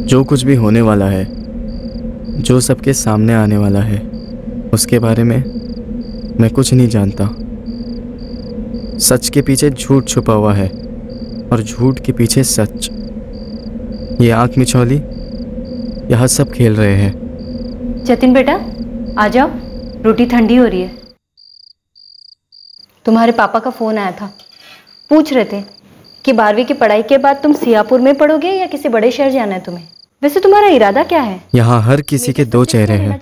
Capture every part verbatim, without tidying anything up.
जो कुछ भी होने वाला है, जो सबके सामने आने वाला है, उसके बारे में मैं कुछ नहीं जानता। सच के पीछे झूठ छुपा हुआ है और झूठ के पीछे सच। ये आंख मिचौली यहाँ सब खेल रहे हैं। जतिन बेटा आ जाओ, रोटी ठंडी हो रही है। तुम्हारे पापा का फोन आया था, पूछ रहे थे कि बारहवीं की पढ़ाई के बाद तुम सियापुर में पढ़ोगे या किसी बड़े शहर जाना है तुम्हें। वैसे तुम्हारा इरादा क्या है? यहाँ हर किसी के दो चेहरे हैं।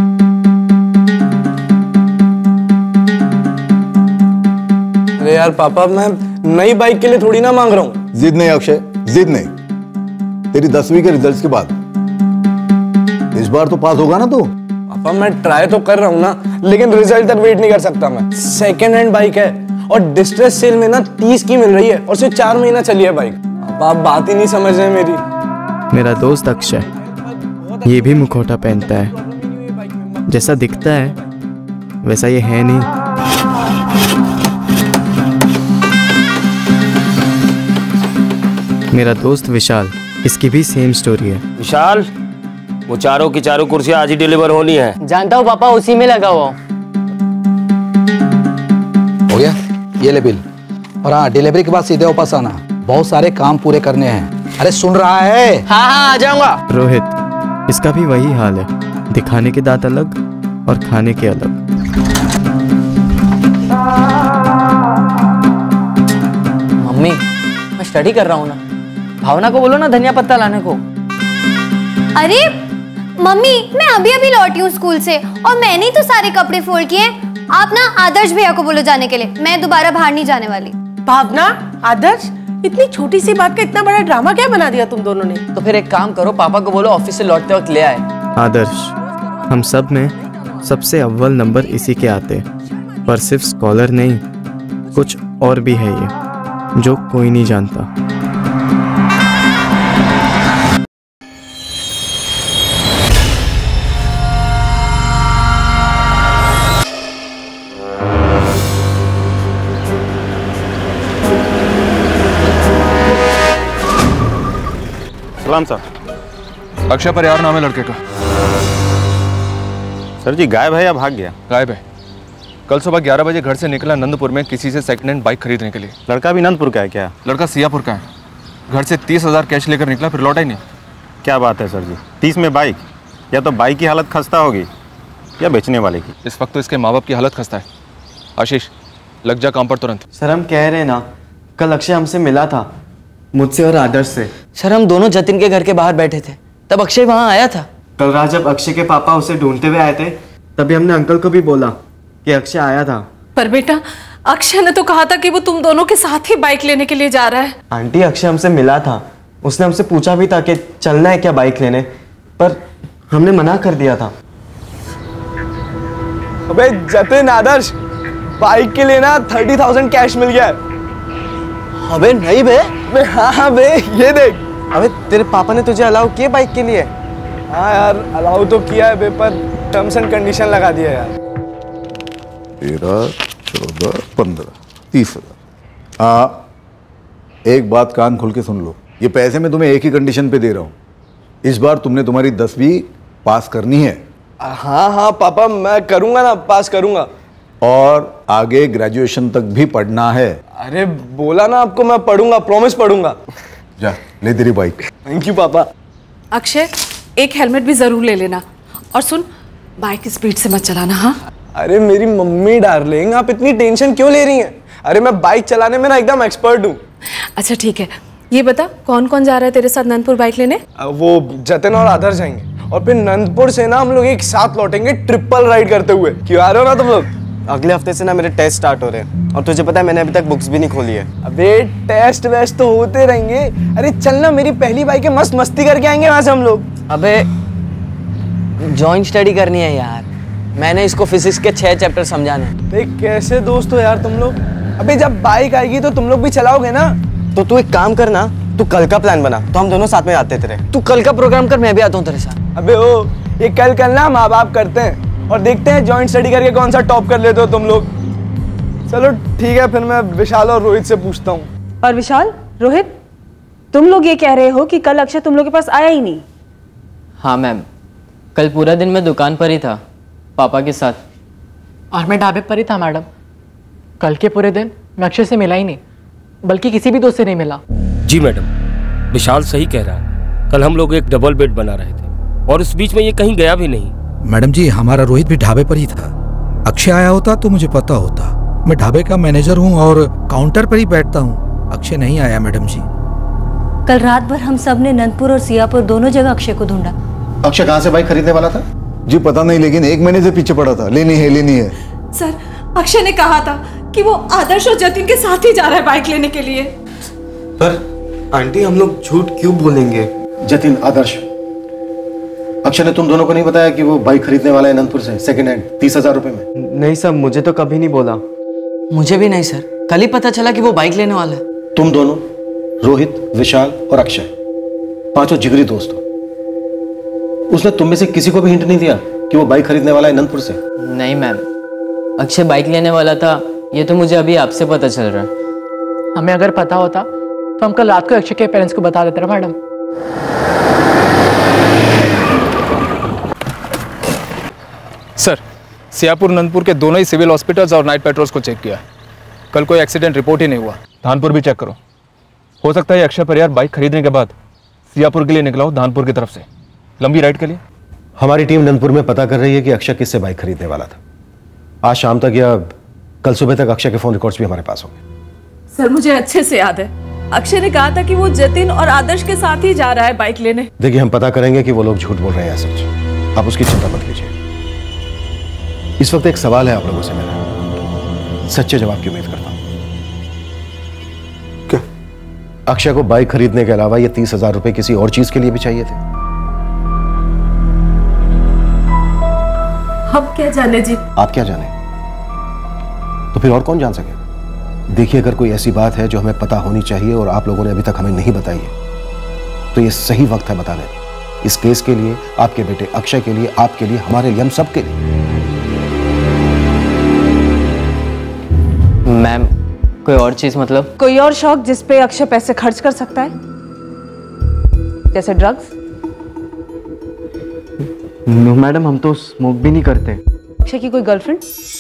अरे यार पापा, मैं नई बाइक के लिए थोड़ी ना मांग रहा हूँ। जिद नहीं अक्षय, जिद नहीं। तेरी दसवीं के रिजल्ट्स के बाद इस बार तो पास होगा ना तू? पापा मैं ट्राई तो कर रहा हूँ ना, लेकिन रिजल्ट तक वेट नहीं कर सकता मैं। सेकेंड हैंड बाइक है और डिस्ट्रेस सेल में ना तीस की मिल रही है और सिर्फ चार महीना चली है बाइक। पापा आप बात ही नहीं समझ रहे मेरी। मेरा दोस्त अक्षय ये भी मुखौटा पहनता है। जैसा दिखता है वैसा ये है नहीं। मेरा दोस्त विशाल, इसकी भी सेम स्टोरी है। विशाल, वो चारों की चारों कुर्सियां आज ही डिलीवर होनी है। जानता हूँ पापा, उसी में लगा हुआ। हो गया, ये ले बिल। और हाँ, डिलीवरी के बाद सीधे वापस आना, बहुत सारे काम पूरे करने हैं। अरे सुन रहा है? हाँ हाँ आ जाऊंगा। रोहित, इसका भी वही हाल है। दिखाने के दांत अलग और खाने के अलग। मम्मी मैं स्टडी कर रहा हूँ ना, भावना को बोलो ना धनिया पत्ता लाने को। अरे मम्मी, मैं अभी अभी लौटी हूँ स्कूल से और मैंने ही तो सारे कपड़े फोल्ड किए। आप ना आदर्श भैया को बोलो जाने के लिए, मैं दोबारा बाहर नहीं जाने वाली। भावना, आदर्श, इतनी छोटी सी बात का इतना बड़ा ड्रामा क्या बना दिया तुम दोनों ने? तो फिर एक काम करो, पापा को बोलो ऑफिस से लौटते वक्त ले आए। आदर्श, हम सब में सबसे अव्वल नंबर इसी के आते, पर सिर्फ स्कॉलर नहीं, कुछ और भी है ये जो कोई नहीं जानता। सलाम सर। अक्षय परिहार नाम है लड़के का। सर जी गायब है या भाग गया? गायब है। कल सुबह ग्यारह बजे घर से निकला नंदपुर में किसी से सेकंड हैंड बाइक खरीदने के लिए। लड़का भी नंदपुर का है क्या? लड़का सियापुर का है। घर से तीस हजार कैश लेकर निकला, फिर लौटा ही नहीं। क्या बात है सर जी, तीस में बाइक? या तो बाइक की हालत खस्ता होगी या बेचने वाले की। इस वक्त तो इसके माँ बाप की हालत खस्ता है। आशीष लग जा काम पर तुरंत। सर हम कह रहे हैं ना, कल अक्षय हमसे मिला था, मुझसे और आदर्श से। सर हम दोनों जतिन के घर के बाहर बैठे थे, तब अक्षय वहाँ आया था। कल रात जब अक्षय के पापा उसे ढूंढते हुए आए थे, तभी हमने अंकल को भी बोला कि अक्षय आया था। पर बेटा, अक्षय ने तो कहा था कि वो तुम दोनों के साथ ही बाइक लेने के लिए जा रहा है। आंटी अक्षय हमसे मिला था, उसने हमसे पूछा भी था कि चलना है क्या बाइक लेने, पर हमने मना कर दिया था। अबे जतिन, आदर्श, बाइक के लिए ना थर्टी थाउजेंड कैश मिल गया है। अबे नहीं बे? बे हाँ हाँ बे, ये देख। अबे तेरे पापा ने तुझे अलाउ किया बाइक के लिए? हाँ यार अलाउ तो किया है बे, पर टर्म्स एंड कंडीशन लगा दिया यार। तेरह चौदह पंद्रह तीस हजार। हाँ, एक बात कान खोल के सुन लो, ये पैसे मैं तुम्हें एक ही कंडीशन पे दे रहा हूँ। इस बार तुमने तुम्हारी दसवीं पास करनी है। हाँ हाँ पापा, मैं करूँगा ना, पास करूँगा। और आगे ग्रेजुएशन तक भी पढ़ना है। अरे बोला ना आपको, मैं पढ़ूंगा, प्रॉमिस पढ़ूंगा। जा ले तेरी बाइक। थैंक यू पापा। अक्षय एक हेलमेट भी जरूर ले लेना, और सुन बाइक स्पीड से मत चलाना। हाँ अरे मेरी मम्मी डार्लिंग, आप इतनी टेंशन क्यों ले रही हैं? अरे मैं बाइक चलाने में ना एकदम एक्सपर्ट हूँ। अच्छा ठीक है, ये बता कौन कौन जा रहा है तेरे साथ नंदपुर बाइक लेने? वो जतिन और आदर्श जाएंगे, और फिर नंदपुर से ना हम लोग एक साथ लौटेंगे ट्रिपल राइड करते हुए। क्यों आ रहे हो ना तुम लोग? अगले हफ्ते से ना मेरे टेस्ट स्टार्ट हो रहे हैं, और तुझे पता है मैंने अभी तक बुक्स भी नहीं खोली है। अबे टेस्ट वेस्ट तो होते रहेंगे। अरे चलना, मेरी पहली बाइक है, मस्त मस्ती करके आएंगे वहां से हम लोग। अबे जॉइंट स्टडी करनी है यार, मैंने इसको फिजिक्स के छह चैप्टर समझाने। अबे कैसे दोस्त हो यार तुम लोग? अबे जब बाइक आएगी तो तुम लोग भी चलाओगे ना? तो तू एक काम करना, तू कल का प्लान बना, तो हम दोनों साथ में आते तेरे। तू कल का प्रोग्राम कर, मैं भी आता हूँ तेरे साथ। अबे ओ, ये कल कल ना माँ बाप करते हैं, और देखते हैं जॉइंट स्टडी करके कौन सा टॉप कर लेते हो तुम लोग। चलो ठीक है, फिर मैं विशाल और रोहित से पूछता हूँ। और विशाल, रोहित, तुम लोग ये कह रहे हो कि कल अक्षय तुम लोग के पास आया ही नहीं? हाँ मैम, कल पूरा दिन मैं दुकान पर ही था पापा के साथ। और मैं ढाबे पर ही था मैडम। कल के पूरे दिन मैं अक्षय से मिला ही नहीं, बल्कि किसी भी दोस्त से नहीं मिला। जी मैडम, विशाल सही कह रहा है। कल हम लोग एक डबल बेड बना रहे थे और उस बीच में ये कहीं गया भी नहीं। मैडम जी, हमारा रोहित भी ढाबे पर ही था। अक्षय आया होता तो मुझे पता होता। मैं ढाबे का मैनेजर हूँ और काउंटर पर ही बैठता हूँ। अक्षय नहीं आया मैडम जी। कल रात भर हम सब ने नंदपुर और सियापुर दोनों जगह अक्षय को ढूंढा। अक्षय कहाँ से बाइक खरीदने वाला था? जी पता नहीं, लेकिन एक महीने से पीछे पड़ा था। लेनी है लेनी है। सर, अक्षय ने कहा था कि वो आदर्श और जतिन के साथ ही जा रहा है बाइक लेने के लिए। पर आंटी, हम लोग झूठ क्यों बोलेंगे? जतिन, आदर्श, अक्षय ने तुम दोनों को नहीं बताया कि वो बाइक खरीदने वाला है नंदपुर से सेकंड हैंड तीस हजार रुपए में? नहीं सर, मुझे तो कभी नहीं बोला। मुझे भी नहीं सर, कल ही पता चला कि वो बाइक लेने वाला है। तुम दोनों, रोहित, विशाल और अक्षय, पांचों जिगरी दोस्त हो। उसने तुम में से किसी को भी हिंट नहीं दिया कि वो बाइक खरीदने वाला है नंदपुर से? नहीं मैम, अक्षय बाइक लेने वाला था ये तो मुझे अभी आपसे पता चल रहा है। हमें अगर पता होता तो हम कल रात को अक्षय के पेरेंट्स को बता देते ना मैडम। सर, सियापुर नंदपुर के दोनों ही सिविल हॉस्पिटल्स और नाइट पेट्रोल्स को चेक किया। कल कोई एक्सीडेंट रिपोर्ट ही नहीं हुआ। धानपुर भी चेक करो। हो सकता है अक्षय परिवार बाइक खरीदने के बाद सियापुर के लिए निकला हो धानपुर की तरफ से, लंबी राइड के लिए। हमारी टीम नंदपुर में पता कर रही है कि अक्षय किससे बाइक खरीदने वाला था। आज शाम तक या कल सुबह तक अक्षय के फोन रिकॉर्ड्स भी हमारे पास होंगे। सर, मुझे अच्छे से याद है, अक्षय ने कहा था कि वो जतिन और आदर्श के साथ ही जा रहा है बाइक लेने। देखिए, हम पता करेंगे कि वो लोग झूठ बोल रहे हैं सच। आप उसकी चिंता मत कीजिए। इस वक्त एक सवाल है आप लोगों से मेरा, सच्चे जवाब की उम्मीद करता हूं। क्या अक्षय को बाइक खरीदने के अलावा ये तीस हजार रुपए किसी और चीज के लिए भी चाहिए थे? हम क्या जाने जी। आप क्या जाने, तो फिर और कौन जान सके? देखिए, अगर कोई ऐसी बात है जो हमें पता होनी चाहिए और आप लोगों ने अभी तक हमें नहीं बताई है, तो ये सही वक्त है बताने का। इस केस के लिए, आपके बेटे अक्षय के लिए, आपके लिए, हमारे लिए, हम सब के लिए। मैम, कोई और चीज मतलब? कोई और शौक जिस पे अक्षय पैसे खर्च कर सकता है, जैसे ड्रग्स? नो मैडम, हम तो स्मोक भी नहीं करते। अक्षय की कोई गर्लफ्रेंड?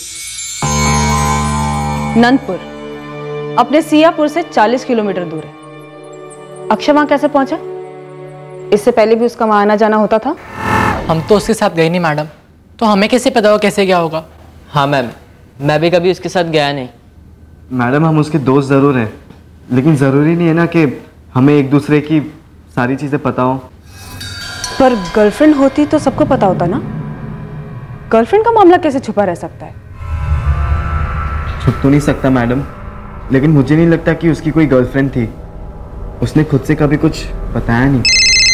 नंदपुर अपने सियापुर से चालीस किलोमीटर दूर है। अक्षय वहां कैसे पहुंचा? इससे पहले भी उसका वहां आना जाना होता था? हम तो उसके साथ गए नहीं मैडम, तो हमें कैसे पता हो कैसे गया होगा? हाँ मैम, मैं भी कभी उसके साथ गया नहीं। मैडम, हम उसके दोस्त जरूर हैं, लेकिन जरूरी नहीं है ना कि हमें एक दूसरे की सारी चीजें पता हो। पर गर्लफ्रेंड होती तो सबको पता होता ना। गर्लफ्रेंड का मामला कैसे छुपा रह सकता है? छुप तो नहीं सकता मैडम, लेकिन मुझे नहीं लगता कि उसकी कोई गर्लफ्रेंड थी। उसने खुद से कभी कुछ बताया नहीं।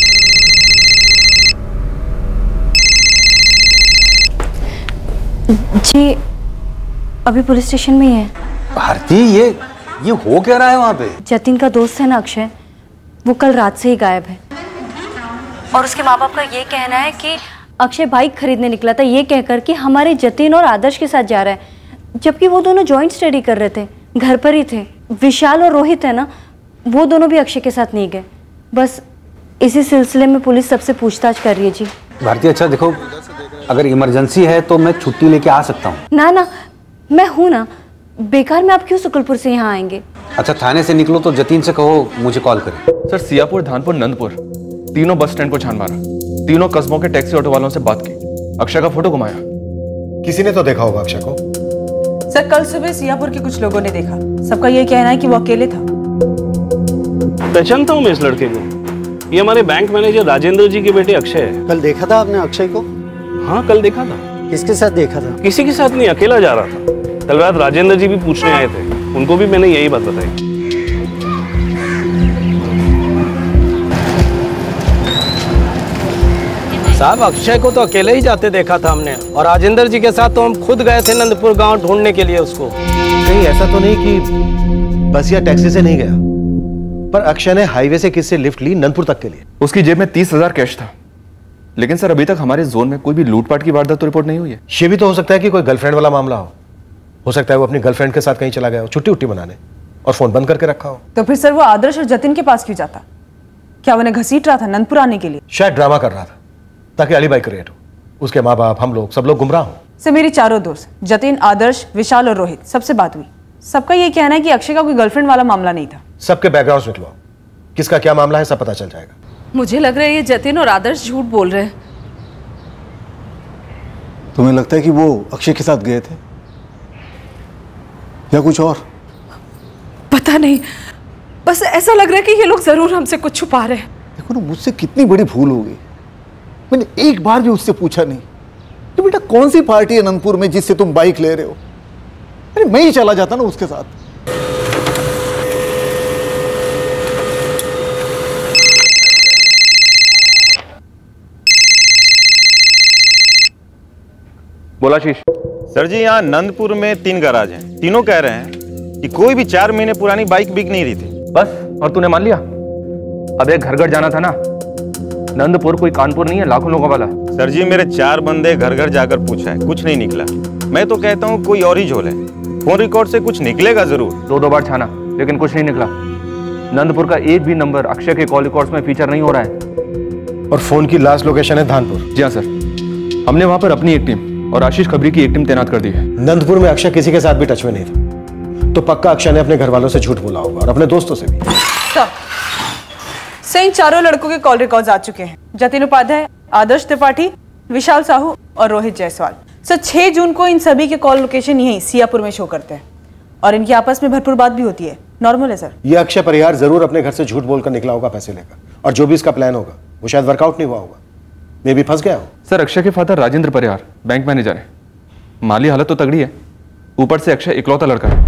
जी, अभी पुलिस स्टेशन में ही है। भारती, ये ये हो क्या रहा है वहां पे? जतिन का दोस्त है ना अक्षय, वो कल रात से ही गायब है। और उसके माँ बाप का ये कहना है कि अक्षय बाइक खरीदने निकला था ये कहकर कि हमारे जतिन और आदर्श के साथ जा रहा है, जबकि वो दोनों जॉइंट स्टडी कर रहे थे, घर पर ही थे। विशाल और रोहित है ना, वो दोनों भी अक्षय के साथ नहीं गए। बस इसी सिलसिले में पुलिस सबसे पूछताछ कर रही है जी। भारती, अच्छा देखो, अगर इमरजेंसी है तो मैं छुट्टी लेके आ सकता हूँ। ना ना, मैं हूँ ना, बेकार में आप क्यों शुक्लपुर से यहाँ आएंगे? अच्छा, थाने से निकलो तो जतीन से कहो मुझे कॉल करे। सर, सियापुर, धानपुर, नंदपुर तीनों बस स्टैंड को छान मारा। तीनों कस्बों के टैक्सी ऑटो वालों से बात की, अक्षय का फोटो घुमाया। किसी ने तो देखा होगा अक्षय को। सर, कल सुबह सियापुर के कुछ लोगों ने देखा। सबका ये कहना है कि वो अकेले था। पहचानता हूँ मैं इस लड़के को। ये हमारे बैंक मैनेजर राजेंद्र जी के बेटे अक्षय है। कल देखा था आपने अक्षय को? हाँ, कल देखा था। किसके साथ देखा था? किसी के साथ नहीं, अकेला जा रहा था। कल रात राजेंद्र जी भी पूछने आए थे, उनको भी मैंने यही बात बताई। साहब, अक्षय को तो अकेले ही जाते देखा था हमने, और राजेंद्र जी के साथ तो हम खुद गए थे नंदपुर गांव ढूंढने के लिए उसको। कहीं ऐसा तो नहीं कि बस या टैक्सी से नहीं गया, पर अक्षय ने हाईवे से किससे लिफ्ट ली नंदपुर तक के लिए? उसकी जेब में तीस हजार कैश था। लेकिन सर, अभी तक हमारे जोन में कोई भी लूटपाट की वारदात तो रिपोर्ट नहीं हुई है। ये भी तो हो सकता है कि कोई गर्लफ्रेंड वाला मामला हो। हो सकता है वो अपनी गर्लफ्रेंड के साथ कहीं चला गया हो, छुट्टी उट्टी मनाने, और फोन बंद करके रखा हो। तो फिर सर, वो आदर्श और जतिन के पास क्यों जाता? क्या उन्हें घसीट रहा था नंदपुर आने के लिए? शायद ड्रामा कर रहा था। ताकि अलीबाई क्रिएट हो, उसके माँ बाप, हम लोग, सब लोग गुमराह हों। सर मेरी चारों दोस्त जतिन, आदर्श, विशाल और रोहित सबसे बात हुई। सबका ये कहना है कि अक्षय का कोई गर्लफ्रेंड वाला मामला नहीं था। सबके बैकग्राउंड निकलवाओ, किसका क्या मामला है सब पता चल जाएगा। मुझे लग रहा है ये जतिन और आदर्श झूठ बोल रहे हैं। तुम्हें लगता है कि वो अक्षय के साथ गए थे या कुछ और? पता नहीं, बस ऐसा लग रहा है कि ये लोग जरूर हमसे कुछ छुपा रहे हैं। देखो ना, मुझसे कितनी बड़ी भूल हो गई, मैंने एक बार भी उससे पूछा नहीं कि बेटा कौन सी पार्टी है अनंतपुर में जिससे तुम बाइक ले रहे हो। अरे मैं ही चला जाता ना उसके साथ। बोला शीश। सर जी, यहाँ नंदपुर में तीन गैराज हैं, तीनों कह रहे हैं कि कोई भी चार महीने पुरानी बाइक बिक नहीं रही थी। बस, और तूने मान लिया? अब एक घर घर जाना था ना, नंदपुर कोई कानपुर नहीं है लाखों लोगों वाला। सर जी, मेरे चार बंदे घर घर जाकर पूछा है, कुछ नहीं निकला। मैं तो कहता हूँ कोई और ही झोल है, फोन रिकॉर्ड से कुछ निकलेगा जरूर। दो दो बार छाना लेकिन कुछ नहीं निकला। नंदपुर का एक भी नंबर अक्षय के कॉल रिकॉर्ड्स में फीचर नहीं हो रहा है। और फोन की लास्ट लोकेशन है धानपुर। जी हाँ सर, हमने वहां पर अपनी एक टीम और आशीष खबरी की एक टीम तैनात कर दी है। नंदपुर में अक्षय किसी के साथ भी टच में नहीं था, तो पक्का अक्षय ने अपने घर वालों से झूठ बोला होगा और अपने दोस्तों से भी। सही चारों लड़कों के कॉल रिकॉर्ड्स आ चुके हैं। जतिन उपाध्याय, आदर्श त्रिपाठी, विशाल साहू और रोहित जायसवाल। सर छह जून को इन सभी के कॉल लोकेशन यही सियापुर में शो करते हैं और इनकी आपस में भरपूर बात भी होती है। नॉर्मल है सर। ये अक्षय परिहार जरूर अपने घर से झूठ बोलकर निकला होगा पैसे लेकर, और जो भी इसका प्लान होगा वो शायद वर्कआउट नहीं हुआ होगा, मे भी फंस गया हो। सर अक्षय के father Rajendra Parihar bank manager है, माली हालत तो तगड़ी है, ऊपर से अक्षय इकलौता लड़का है।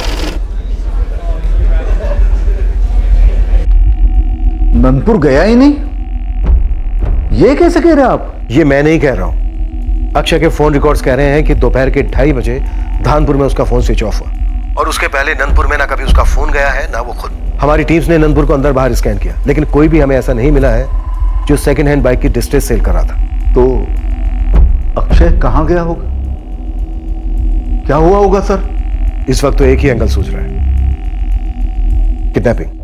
नंदपुर गया ही नहीं, ये कैसे कह रहे हैं आप? ये मैं नहीं कह रहा हूं, अक्षय के फोन रिकॉर्ड्स कह रहे हैं कि दोपहर के ढाई बजे धानपुर में उसका फोन स्विच ऑफ हुआ, और उसके पहले नंदपुर में ना कभी उसका फोन गया है ना वो खुद। हमारी टीम्स ने नंदपुर को अंदर बाहर स्कैन किया, लेकिन कोई भी हमें ऐसा नहीं मिला है जो सेकंड हैंड बाइक की डिस्ट्रेस सेल कर रहा था। तो अक्षय कहां गया होगा, क्या हुआ होगा सर? इस वक्त तो एक ही एंगल सूझ रहा है, किडनैपिंग।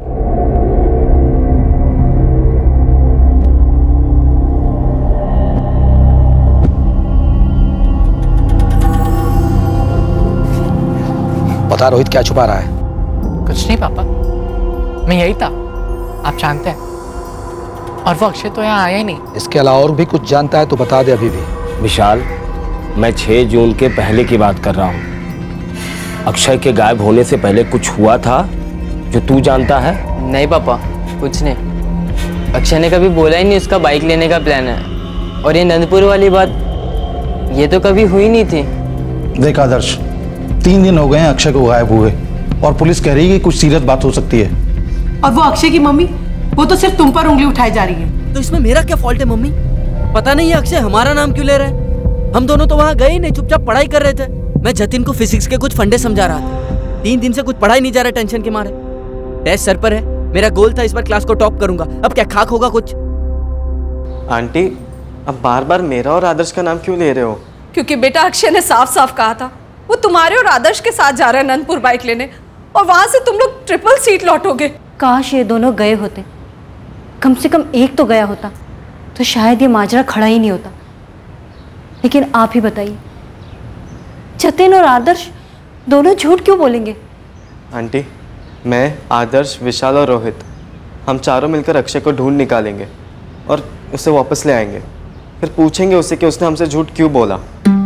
बता रोहित, क्या छुपा रहा है? कुछ नहीं पापा, मैं यही था, आप जानते हैं। और वो अक्षय तो यहाँ आया ही नहीं। इसके अलावा और भी कुछ जानता है तो बता दे अभी भी। विशाल, मैं छह जून के पहले की बात कर रहा हूँ। अक्षय के गायब होने से पहले कुछ हुआ था जो तू जानता है? नहीं पापा, कुछ नहीं। अक्षय ने कभी बोला ही नहीं उसका बाइक लेने का प्लान है, और ये नंदपुर वाली बात ये तो कभी हुई नहीं थी। देख आदर्श, तीन दिन हो गए हैं अक्षय को गायब हुए, और पुलिस कह रही है कि कुछ सीरियस बात हो सकती है। और वो अक्षय की मम्मी, वो तो सिर्फ तुम पर उंगली उठाई जा रही है। तो इसमें मेरा क्या फॉल्ट है मम्मी? पता नहीं ये अक्षय हमारा नाम क्यों ले रहा है। हम दोनों तो वहाँ गए ही नहीं, चुपचाप पढ़ाई कर रहे थे। मैं जतिन को फिजिक्स के कुछ फंडे समझा रहा था, तीन दिन से कुछ पढ़ाई नहीं जा रहा टेंशन के मारे। टेस्ट सर पर है, मेरा गोल था इस बार क्लास को टॉप करूंगा, अब क्या खाक होगा कुछ। आंटी, अब बार बार मेरा और आदर्श का नाम क्यों ले रहे हो? क्योंकि बेटा अक्षय ने साफ साफ कहा था वो तुम्हारे और आदर्श के साथ जा रहा है नंदपुर बाइक लेने, और वहां से तुम लोग ट्रिपल सीट लौटोगे। काश ये दोनों गए होते, कम से कम एक तो गया होता तो शायद ये माजरा खड़ा ही नहीं होता। लेकिन आप ही बताइए, जतिन और आदर्श दोनों झूठ क्यों बोलेंगे? आंटी, मैं, आदर्श, विशाल और रोहित, हम चारों मिलकर अक्षय को ढूंढ निकालेंगे और उसे वापस ले आएंगे। फिर पूछेंगे उससे कि उसने हमसे झूठ क्यों बोला।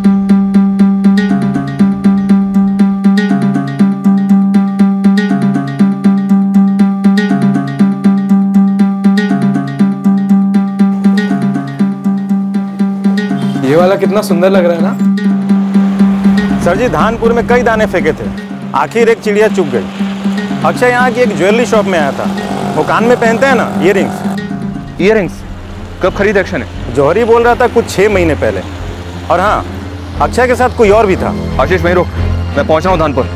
ये वाला कितना सुंदर लग रहा है ना? सर जी, धानपुर में कई दाने फेंके थे, आखिर एक चिड़िया चुग गई। अक्षय यहाँ की एक ज्वेलरी शॉप में आया था, वो कान में पहनते हैं ना, इयररिंग्स। इयररिंग्स कब खरीदे अक्षय ने? जौहरी बोल रहा था कुछ छह महीने पहले। और हाँ, अक्षय के साथ कोई और भी था। आशीष वहीं रुक, मैं पहुंच रहा हूँ धानपुर।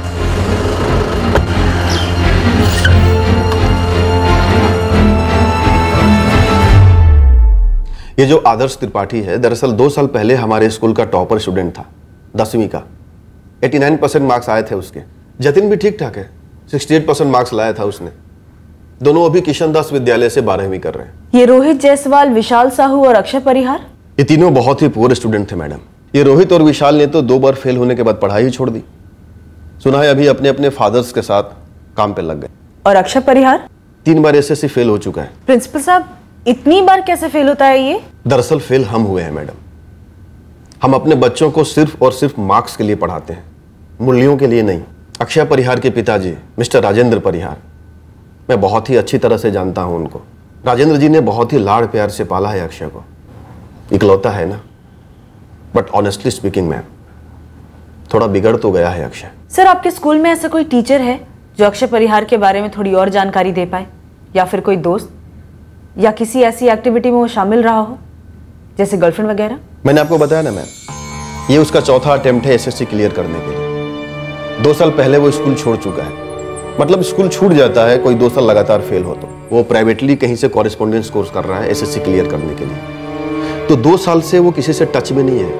ये जो आदर्श त्रिपाठी है, दरअसल दो साल पहले हमारे स्कूल का टॉपर स्टूडेंट था, दसवीं का। नवासी परसेंट मार्क्स आए थे उसके। जतिन भी ठीक ठाक है, अड़सठ परसेंट मार्क्स लाया था उसने। दोनों अभी किशन दास विद्यालय से बारहवीं कर रहे हैं। ये रोहित जायसवाल, विशाल साहू और अक्षय परिहार, ये तीनों बहुत ही पुअर स्टूडेंट थे मैडम। ये रोहित और विशाल ने तो दो बार फेल होने के बाद पढ़ाई ही छोड़ दी। सुना है अभी अपने अपने फादर्स के साथ काम पे लग गए। और अक्षय परिहार तीन बार एसएससी फेल हो चुका है। प्रिंसिपल साहब, इतनी बार कैसे फेल होता है ये? दरअसल फेल हम हुए हैं मैडम। हम अपने बच्चों को सिर्फ और सिर्फ मार्क्स के लिए पढ़ाते हैं, मूल्यों के लिए नहीं। अक्षय परिहार के पिताजी मिस्टर राजेंद्र परिहार, मैं बहुत ही अच्छी तरह से जानता हूं उनको। राजेंद्र जी ने बहुत ही लाड़ प्यार से पाला है अक्षय को। इकलौता है ना, बट ऑनेस्टली स्पीकिंग मैम, थोड़ा बिगड़ तो गया है अक्षय। सर, आपके स्कूल में ऐसा कोई टीचर है जो अक्षय परिहार के बारे में थोड़ी और जानकारी दे पाए, या फिर कोई दोस्त, या किसी ऐसी एक्टिविटी में वो शामिल रहा हो जैसे गर्लफ्रेंड वगैरह? मैंने आपको बताया ना मैम, ये उसका चौथा अटेम्प्ट है एसएससी क्लियर करने के लिए। दो साल पहले वो स्कूल छोड़ चुका है। मतलब स्कूल छूट जाता है कोई दो साल लगातार फेल हो तो। वो प्राइवेटली कहीं से कॉरेस्पॉन्डेंस कोर्स कर रहा है एसएससी क्लियर करने के लिए। तो दो साल से वो किसी से टच में नहीं है।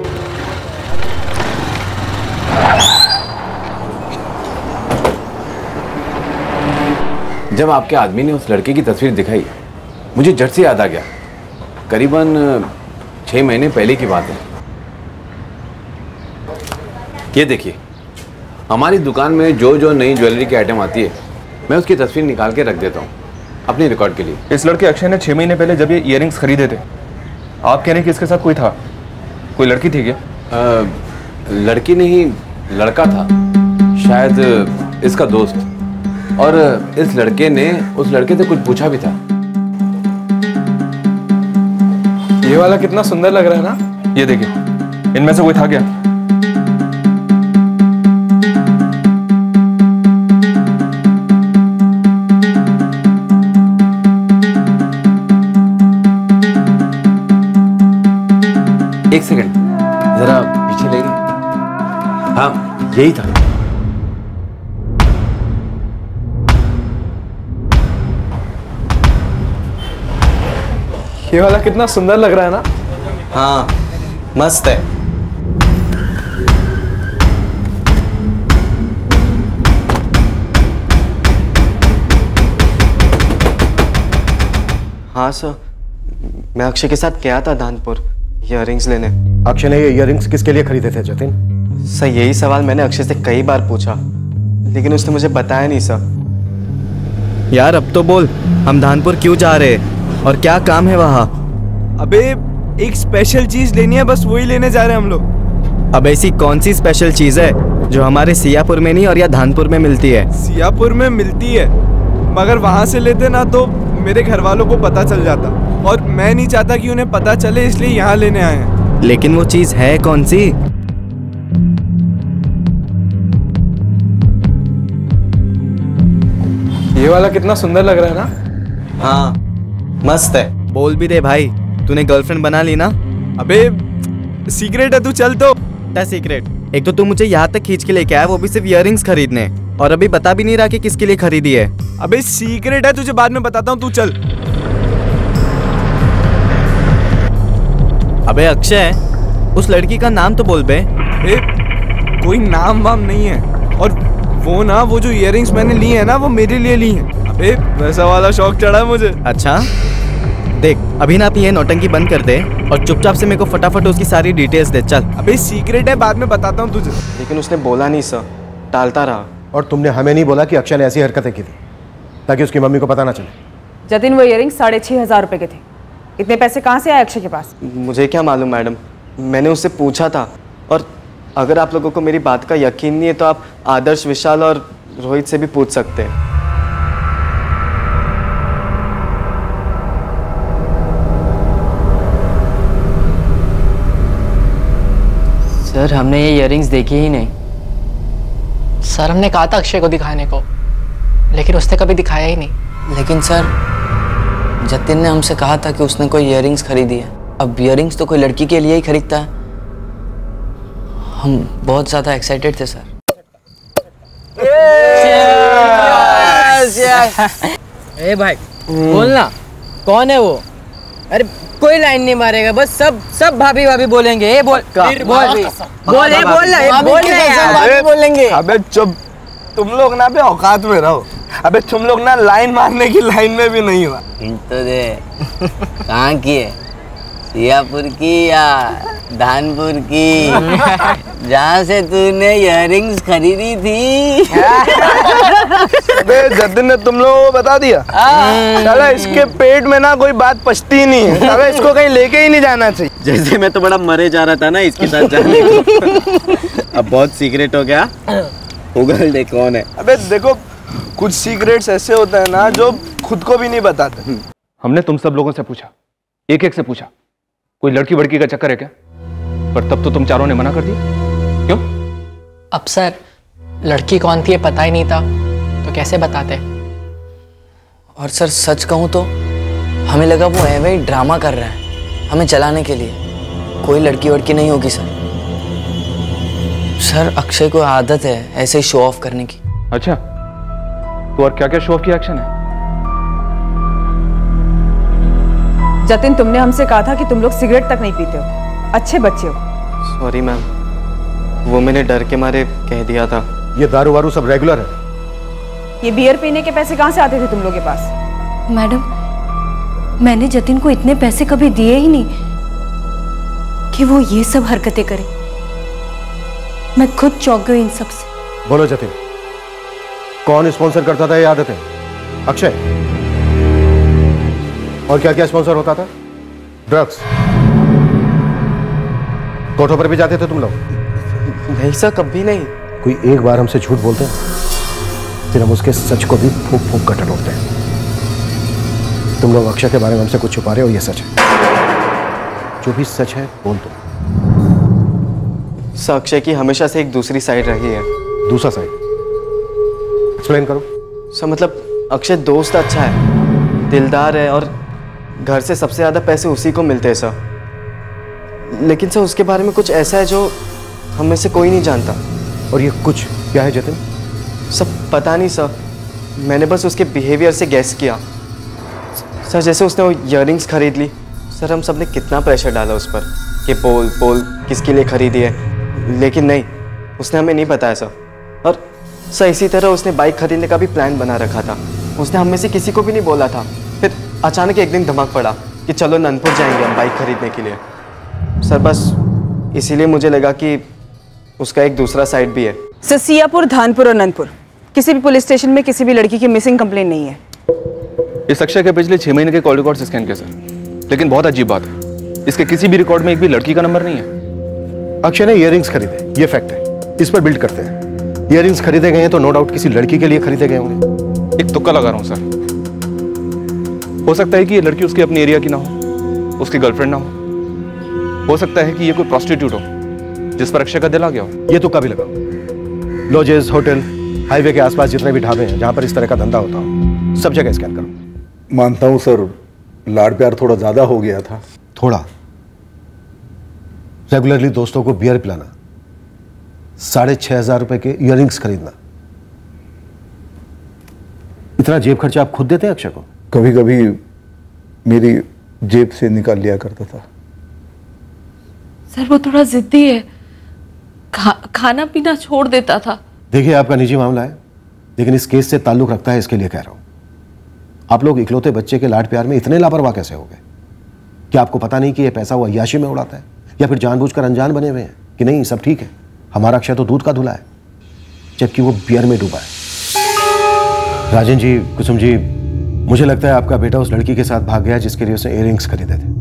जब आपके आदमी ने उस लड़के की तस्वीर दिखाई, मुझे झट से याद आ गया। करीबन छह महीने पहले की बात है। ये देखिए, हमारी दुकान में जो जो नई ज्वेलरी की आइटम आती है, मैं उसकी तस्वीर निकाल के रख देता हूँ अपने रिकॉर्ड के लिए। इस लड़के अक्षय ने छह महीने पहले जब ये इयररिंग्स खरीदे थे, आप कह रहे हैं कि इसके साथ कोई था? कोई लड़की थी क्या? आ, लड़की नहीं, लड़का था, शायद इसका दोस्त। और इस लड़के ने उस लड़के से कुछ पूछा भी था। ये वाला कितना सुंदर लग रहा है ना? ये देखिए, इनमें से कोई था क्या? एक सेकंड, जरा पीछे ले गए। हाँ, यही था। ये वाला कितना सुंदर लग रहा है ना? हाँ, मस्त है। हाँ सर, मैं अक्षय के साथ गया था धानपुर इयररिंग्स लेने। अक्षय ने ये इयररिंग्स किसके लिए खरीदे थे जतिन? सर, यही सवाल मैंने अक्षय से कई बार पूछा, लेकिन उसने मुझे बताया नहीं सर। यार अब तो बोल, हम धानपुर क्यों जा रहे हैं और क्या काम है वहाँ? अबे एक स्पेशल चीज लेनी है, बस वही लेने जा रहे हैं हम लोग। अब ऐसी कौन सी स्पेशल चीज है जो हमारे सियापुर में नहीं और या धानपुर में मिलती है? सियापुर में मिलती है, मगर वहाँ से लेते ना तो मेरे घर वालों को पता चल जाता, और मैं नहीं चाहता कि उन्हें पता चले, इसलिए यहाँ लेने आए हैं। लेकिन वो चीज है कौन सी? ये वाला कितना सुंदर लग रहा है ना? हाँ, मस्त है। बोल भी दे भाई, तूने गर्लफ्रेंड बना ली ना? अबे सीक्रेट है, तू चल तो। क्या सीक्रेट? एक तो तू मुझे यहाँ तक खींच के लेके आया, वो भी सिर्फ इयररिंग्स खरीदने, और अभी बता भी नहीं रहा कि किसके लिए खरीदी है। अबे सीक्रेट है, तुझे बाद में बताता हूँ, तू चल। अबे अक्षय, उस लड़की का नाम तो बोल बे। ए, कोई नाम वाम नहीं है, और वो ना वो जो इयररिंग्स मैंने ली है ना, वो मेरे लिए ली है। अबे वैसा वाला शौक चढ़ा है मुझे। अच्छा देख, अभी ना ये नौटंकी बंद कर दे और चुपचाप से मेरे को फटाफट उसकी सारी डिटेल्स दे। चल। अबे सीक्रेट है, बाद में बताता हूँ तुझे। लेकिन उसने बोला नहीं सर, टालता रहा। और तुमने हमें नहीं बोला कि अक्षय ने ऐसी हरकतें की थी ताकि उसकी मम्मी को पता ना चले? जतिन, वो इयररिंग्स साढ़े छह हजार रुपए के थे। इतने पैसे कहाँ से आए अक्षय के पास? मुझे क्या मालूम मैडम, मैंने उससे पूछा था। और अगर आप लोगों को मेरी बात का यकीन नहीं है तो आप आदर्श, विशाल और रोहित से भी पूछ सकते हैं। सर, हमने ये इयररिंग्स देखी ही नहीं। सर, हमने कहा था अक्षय को दिखाने को, लेकिन उसने कभी दिखाया ही नहीं। लेकिन सर, जतिन ने हमसे कहा था कि उसने कोई इयररिंग्स खरीदी है। अब इयररिंग्स तो कोई लड़की के लिए ही खरीदता है। हम बहुत ज़्यादा एक्साइटेड थे सर। ए भाई, बोलना कौन है वो? अरे कोई लाइन नहीं मारेगा, बस सब सब भाभी भाभी बोलेंगे। ए बोल बोल बोल बोल बोल बोलेंगे। अबे चुप, तुम लोग ना बे औकात में रहो। अबे तुम लोग ना लाइन मारने की लाइन में भी नहीं हुआ। हिंट तो दे। कहाँ की है? सियापुर की या धानपुर की, जहाँ से तूने इयररिंग्स खरीदी थी। अबे जतिन ने तुम लोगों को बता दिया। साला इसके पेट में ना कोई बात पचती ही नहीं है। साला इसको कहीं लेके ही नहीं जाना चाहिए। जैसे मैं तो बड़ा मरे जा रहा था ना इसके साथ जाने को। अब बहुत सीक्रेट हो गया। उगल दे कौन है। अबे देखो कुछ सीक्रेट्स ऐसे होते हैं ना जो खुद को भी नहीं बताते। हमने तुम सब लोगों से पूछा, एक एक से पूछा, कोई लड़की वड़की का चक्कर है क्या? पर तब तो तुम चारों ने मना कर दिया। क्यों? अब सर लड़की कौन थी ये पता ही नहीं था तो कैसे बताते। और सर सच कहूँ तो हमें लगा वो ऐवे ही ड्रामा कर रहा है हमें चलाने के लिए। कोई लड़की वड़की नहीं होगी सर। सर अक्षय को आदत है ऐसे ही शो ऑफ करने की। अच्छा, तो और क्या क्या शो ऑफ की एक्शन है? जतिन, तुमने हमसे कहा था कि तुम लोग सिगरेट तक नहीं पीते हो, अच्छे बच्चे हो। सॉरी मैम, वो मैंने डर के मारे कह दिया था। ये दारू वारू सब रेगुलर है। ये बियर पीने के पैसे कहाँ से आते थे तुम लोग के पास? मैडम, मैंने जतिन को इतने पैसे कभी दिए ही नहीं कि वो ये सब हरकतें करे। मैं खुद चौंक गई इन सब से। बोलो जतिन, कौन स्पॉन्सर करता था ये आदतें? अक्षय? और क्या क्या स्पॉन्सर होता था? ड्रग्स? कोठों पर भी जाते थे तुम लोग? नहीं सर, कभी नहीं। कोई एक बार हमसे झूठ बोलते हैं फिर हम उसके सच को भी फूंक फूंक कर टटोलते हैं। तुम लोग अक्षय के बारे में हमसे कुछ छुपा रहे हो, ये सच है। जो भी सच है बोल दो। सर अक्षय की हमेशा से एक दूसरी साइड रही है। दूसरा साइड? एक्सप्लेन करो। सर मतलब अक्षय दोस्त अच्छा है, दिलदार है और घर से सबसे ज्यादा पैसे उसी को मिलते हैं सर। लेकिन सर उसके बारे में कुछ ऐसा है जो हम में से कोई नहीं जानता। और ये कुछ क्या है जतिन? सब पता नहीं सर, मैंने बस उसके बिहेवियर से गैस किया। सर जैसे उसने वो इयररिंग्स खरीद ली, सर हम सब ने कितना प्रेशर डाला उस पर कि बोल बोल किसके लिए खरीदी है, लेकिन नहीं, उसने हमें नहीं बताया सर। और सर इसी तरह उसने बाइक खरीदने का भी प्लान बना रखा था। उसने हम में से किसी को भी नहीं बोला था। फिर अचानक एक दिन धमक पड़ा कि चलो नंदपुर जाएंगे हम बाइक खरीदने के लिए। सर बस इसीलिए मुझे लगा कि उसका एक दूसरा साइड भी है। सर सियापुर, धानपुर और नंदपुर किसी भी पुलिस स्टेशन में किसी भी लड़की की मिसिंग कंप्लेंट नहीं है। इस अक्षय के पिछले छह महीने के कॉल रिकॉर्ड स्कैन किए सर, लेकिन बहुत अजीब बात है, इसके किसी भी रिकॉर्ड में एक भी लड़की का नंबर नहीं है। अक्षय ने इयररिंग्स खरीदे, ये फैक्ट है, इस पर बिल्ड करते हैं। इयररिंग्स खरीदे गए हैं तो नो डाउट किसी लड़की के लिए खरीदे गए होंगे। एक तुक्का लगा रहा हूँ सर, हो सकता है कि ये लड़की उसके अपने एरिया की ना हो, उसकी गर्लफ्रेंड ना हो। हो सकता है कि ये कोई प्रोस्टिट्यूट हो जिस पर अक्षय का दिल आ गया हो। ये तुक्का भी लगाओ। लॉजेस, होटल, हाईवे के आसपास जितने भी ढाबे हैं जहां पर इस तरह का धंधा होता हो, सब जगह स्कैन करो। मानता हूं सर, लाड प्यार थोड़ा ज्यादा हो गया था। थोड़ा? रेगुलरली दोस्तों को बियर पिलाना, साढ़े छह हजार रुपए के इयररिंग्स खरीदना, इतना जेब खर्चा आप खुद देते हैं अक्षय को? कभी कभी मेरी जेब से निकाल लिया करता था। सर वो थोड़ा जिद्दी है, खा, खाना पीना छोड़ देता था। देखिए आपका निजी मामला है, लेकिन इस केस से ताल्लुक रखता है, इसके लिए कह रहा हूं। आप लोग इकलौते बच्चे के लाड प्यार में इतने लापरवाह कैसे हो गए? क्या आपको पता नहीं कि यह पैसा वो अय्याशी में उड़ाता है, या फिर जानबूझकर अनजान बने हुए हैं कि नहीं सब ठीक है, हमारा अक्षय तो दूध का धुला है, जबकि वो बियर में डूबा है। राजन जी, कुसुम जी, मुझे लगता है आपका बेटा उस लड़की के साथ भाग गया जिसके लिए उसने इयररिंग्स खरीदे थे।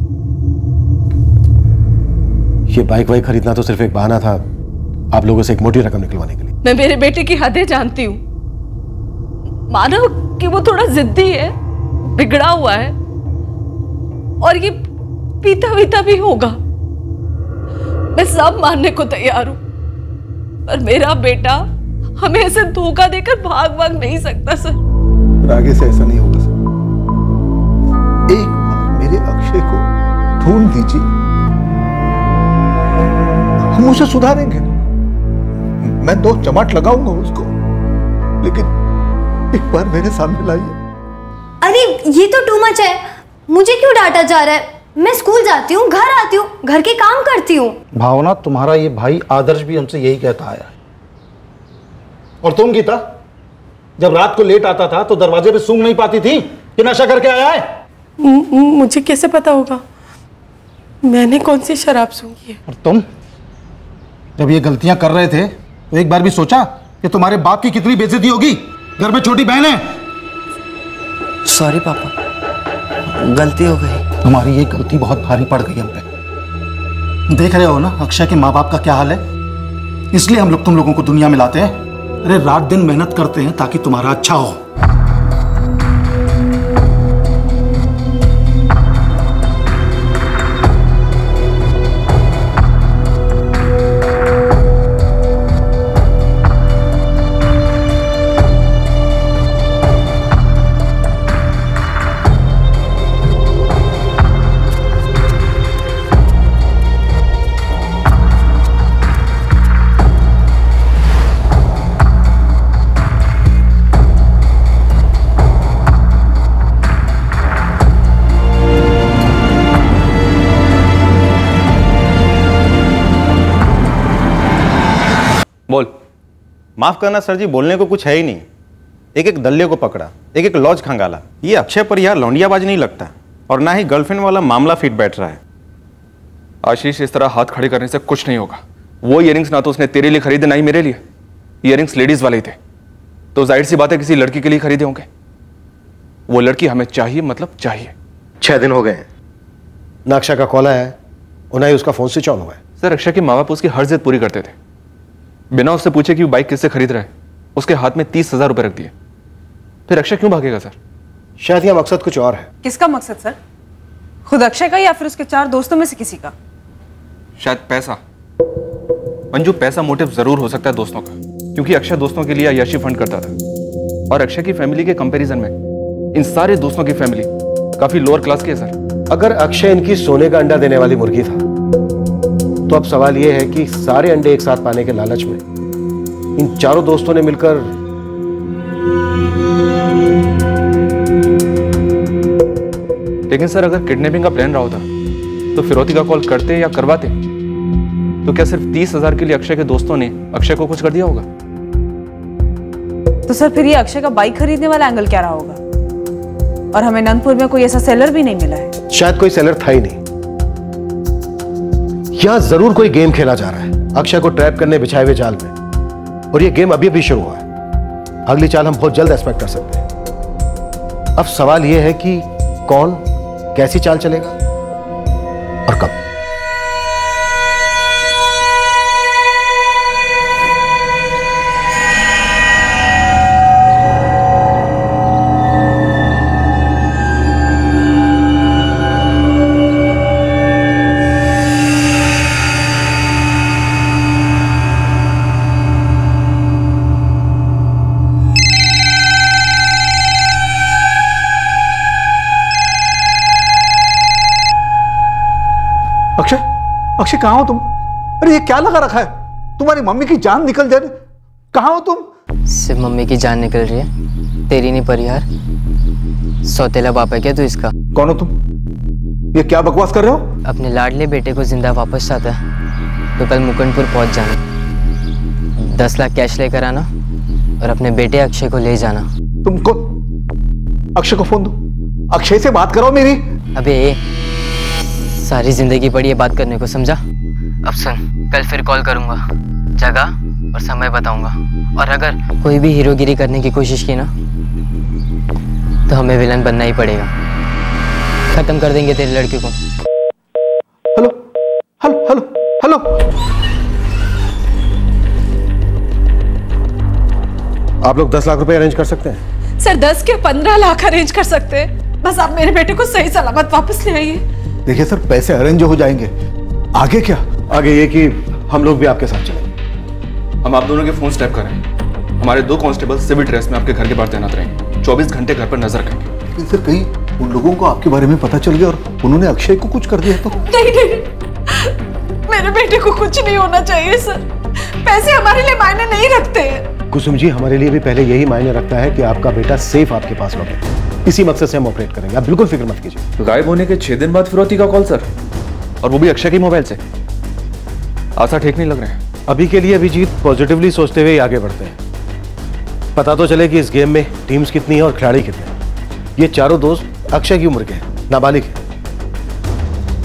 ये बाइक वाइक खरीदना तो सिर्फ एक बहाना था आप लोगों से एक मोटी रकम निकलवाने के लिए। मैं मेरे बेटे की हदें जानती हूँ। मानो कि वो थोड़ा जिद्दी है, बिगड़ा हुआ है, और ये पीता वीता भी होगा, मैं सब मानने को तैयार हूं, पर मेरा बेटा हमें ऐसे धोखा देकर भाग भाग नहीं सकता सर। आगे से ऐसा नहीं होगा सर। एक बार मेरे अक्षय को ढूंढ दीजिए, हम उसे सुधारेंगे। मैं दो चमाट लगाऊंगा उसको, लेकिन एक बार मेरे सामने लाइए। अरे ये तो टू मच है, मुझे क्यों डांटा जा रहा है? मैं स्कूल जाती हूँ, घर आती हूँ, घर के काम करती हूँ। भावना, तुम्हारा ये भाई आदर्श भी हमसे यही कहता आया है। और तुम गीता, जब रात को लेट आता था तो दरवाजे पे सूंघ नहीं पाती थी कि नशा करके आया है? मुझे कैसे पता होगा? मैंने कौन सी शराब सूंघी है? और तुम जब ये गलतियां कर रहे थे तो एक बार भी सोचा कि तुम्हारे बाप की कितनी बेइज्जती होगी? घर में छोटी बहन है। सॉरी पापा, गलती हो गई। तुम्हारी ये गलती बहुत भारी पड़ गई हम पे। देख रहे हो ना अक्षय के माँ बाप का क्या हाल है, इसलिए हम लोग तुम लोगों को दुनिया में लाते हैं। अरे रात दिन मेहनत करते हैं ताकि तुम्हारा अच्छा हो। बोल। माफ करना सर जी, बोलने को कुछ है ही नहीं। एक एक दल्ले को पकड़ा, एक एक लॉज खंगाला। ये अक्षय परिहार लौंडियाबाज नहीं लगता, और ना ही गर्लफ्रेंड वाला मामला फिट बैठ रहा है। आशीष, इस तरह हाथ खड़े करने से कुछ नहीं होगा। वो इयरिंग्स ना तो उसने तेरे लिए खरीदे ना ही मेरे लिए। इयरिंग्स लेडीज वाले ही थे, तो जाहिर सी बात है किसी लड़की के लिए खरीदे होंगे। वो लड़की हमें चाहिए, मतलब चाहिए। छह दिन हो गए हैं, ना अक्षय का कॉल आया है और ना ही उसका फोन स्विच ऑन हुआ है। सर, अक्षय के माँ बाप उसकी हर जिद पूरी करते थे। बिना उससे पूछे कि वो बाइक किससे खरीद रहा है, उसके हाथ में तीस हजार रुपए रख दिए। फिर अक्षय क्यों भागेगा सर? शायद यह मकसद कुछ और है। किसका मकसद सर? खुद अक्षय का या फिर उसके चार दोस्तों में से किसी का? शायद पैसा। मंजू, पैसा मोटिव जरूर हो सकता है दोस्तों का, क्योंकि अक्षय दोस्तों के लिए अय्याशी फंड करता था। और अक्षय की फैमिली के कंपैरिजन में इन सारे दोस्तों की फैमिली काफी लोअर क्लास की है सर। अगर अक्षय इनकी सोने का अंडा देने वाली मुर्गी था, तो अब सवाल यह है कि सारे अंडे एक साथ पाने के लालच में इन चारों दोस्तों ने मिलकर लेकिन सर, अगर किडनैपिंग का प्लान रहा होता तो फिरौती का कॉल करते या करवाते? तो क्या सिर्फ तीस हजार के लिए अक्षय के दोस्तों ने अक्षय को कुछ कर दिया होगा? तो सर फिर ये अक्षय का बाइक खरीदने वाला एंगल क्या रहा होगा? और हमें नंदपुर में कोई ऐसा सेलर भी नहीं मिला है। शायद कोई सेलर था ही नहीं। यहां जरूर कोई गेम खेला जा रहा है अक्षय को ट्रैप करने बिछाए हुए जाल में, और यह गेम अभी अभी शुरू हुआ है। अगली चाल हम बहुत जल्द एक्सपेक्ट कर सकते हैं। अब सवाल यह है कि कौन कैसी चाल चलेगा और कब। अक्षय, अक्षय कहाँ हो तुम? अरे ये क्या लगा रखा है? तुम्हारी मम्मी की जान निकल जाए। कहाँ हो तुम? सिर्फ मम्मी की जान निकल रही है, तेरी नहीं परिहार। सौतेला बाप है क्या तू इसका? कौन हो तुम? ये क्या बकवास कर रहे हो? अपने लाडले बेटे को जिंदा वापस चाहता है तो कल मुकुंदपुर पहुंच जाना, दस लाख कैश लेकर आना और अपने बेटे अक्षय को ले जाना। तुम कौन? अक्षय को फोन दो, अक्षय से बात करो मेरी। अबे सारी जिंदगी पड़ी है बात करने को, समझा? अब सुन, कल फिर कॉल करूंगा, जगह और समय बताऊंगा, और अगर कोई भी हीरोगिरी करने की कोशिश की ना तो हमें विलन बनना ही पड़ेगा। खत्म कर देंगे तेरी लड़की को। Hello hello hello hello. आप लोग दस लाख रुपए अरेंज कर सकते हैं? सर दस के पंद्रह लाख अरेंज कर सकते हैं, बस आप मेरे बेटे को सही सलामत वापस ले आइए। देखिए सर, पैसे अरेंज हो जाएंगे, आगे क्या? आगे ये कि हम लोग भी आपके साथ चलेंगे। हम आप दोनों के फोन स्टैप करें। हमारे दो कांस्टेबल सिविल ड्रेस में आपके घर के बाहर तैनात रहेंगे, चौबीस घंटे घर पर नजर रखेंगे। लेकिन सर कहीं उन लोगों को आपके बारे में पता चल गया और उन्होंने अक्षय को कुछ कर दिया तो? नहीं नहीं, मेरे बेटे को कुछ नहीं होना चाहिए सर। पैसे हमारे लिए मायने नहीं रखते हैं। कुसुम जी, हमारे लिए भी पहले यही मायने रखता है कि आपका बेटा सेफ आपके पास लौटे। इसी मकसद से हम ऑपरेट करेंगे, आप बिल्कुल फिक्र मत कीजिए। गायब होने के छह दिन बाद फिरौती का कॉल सर, और वो भी अक्षय के मोबाइल से। आशा ठीक नहीं लग रहे हैं। अभी के लिए अभिजीत पॉजिटिवली सोचते हुए आगे बढ़ते हैं। पता तो चले कि इस गेम में टीम्स कितनी है और खिलाड़ी कितने हैं। ये चारों दोस्त अक्षय की उम्र के हैं, नाबालिग हैं।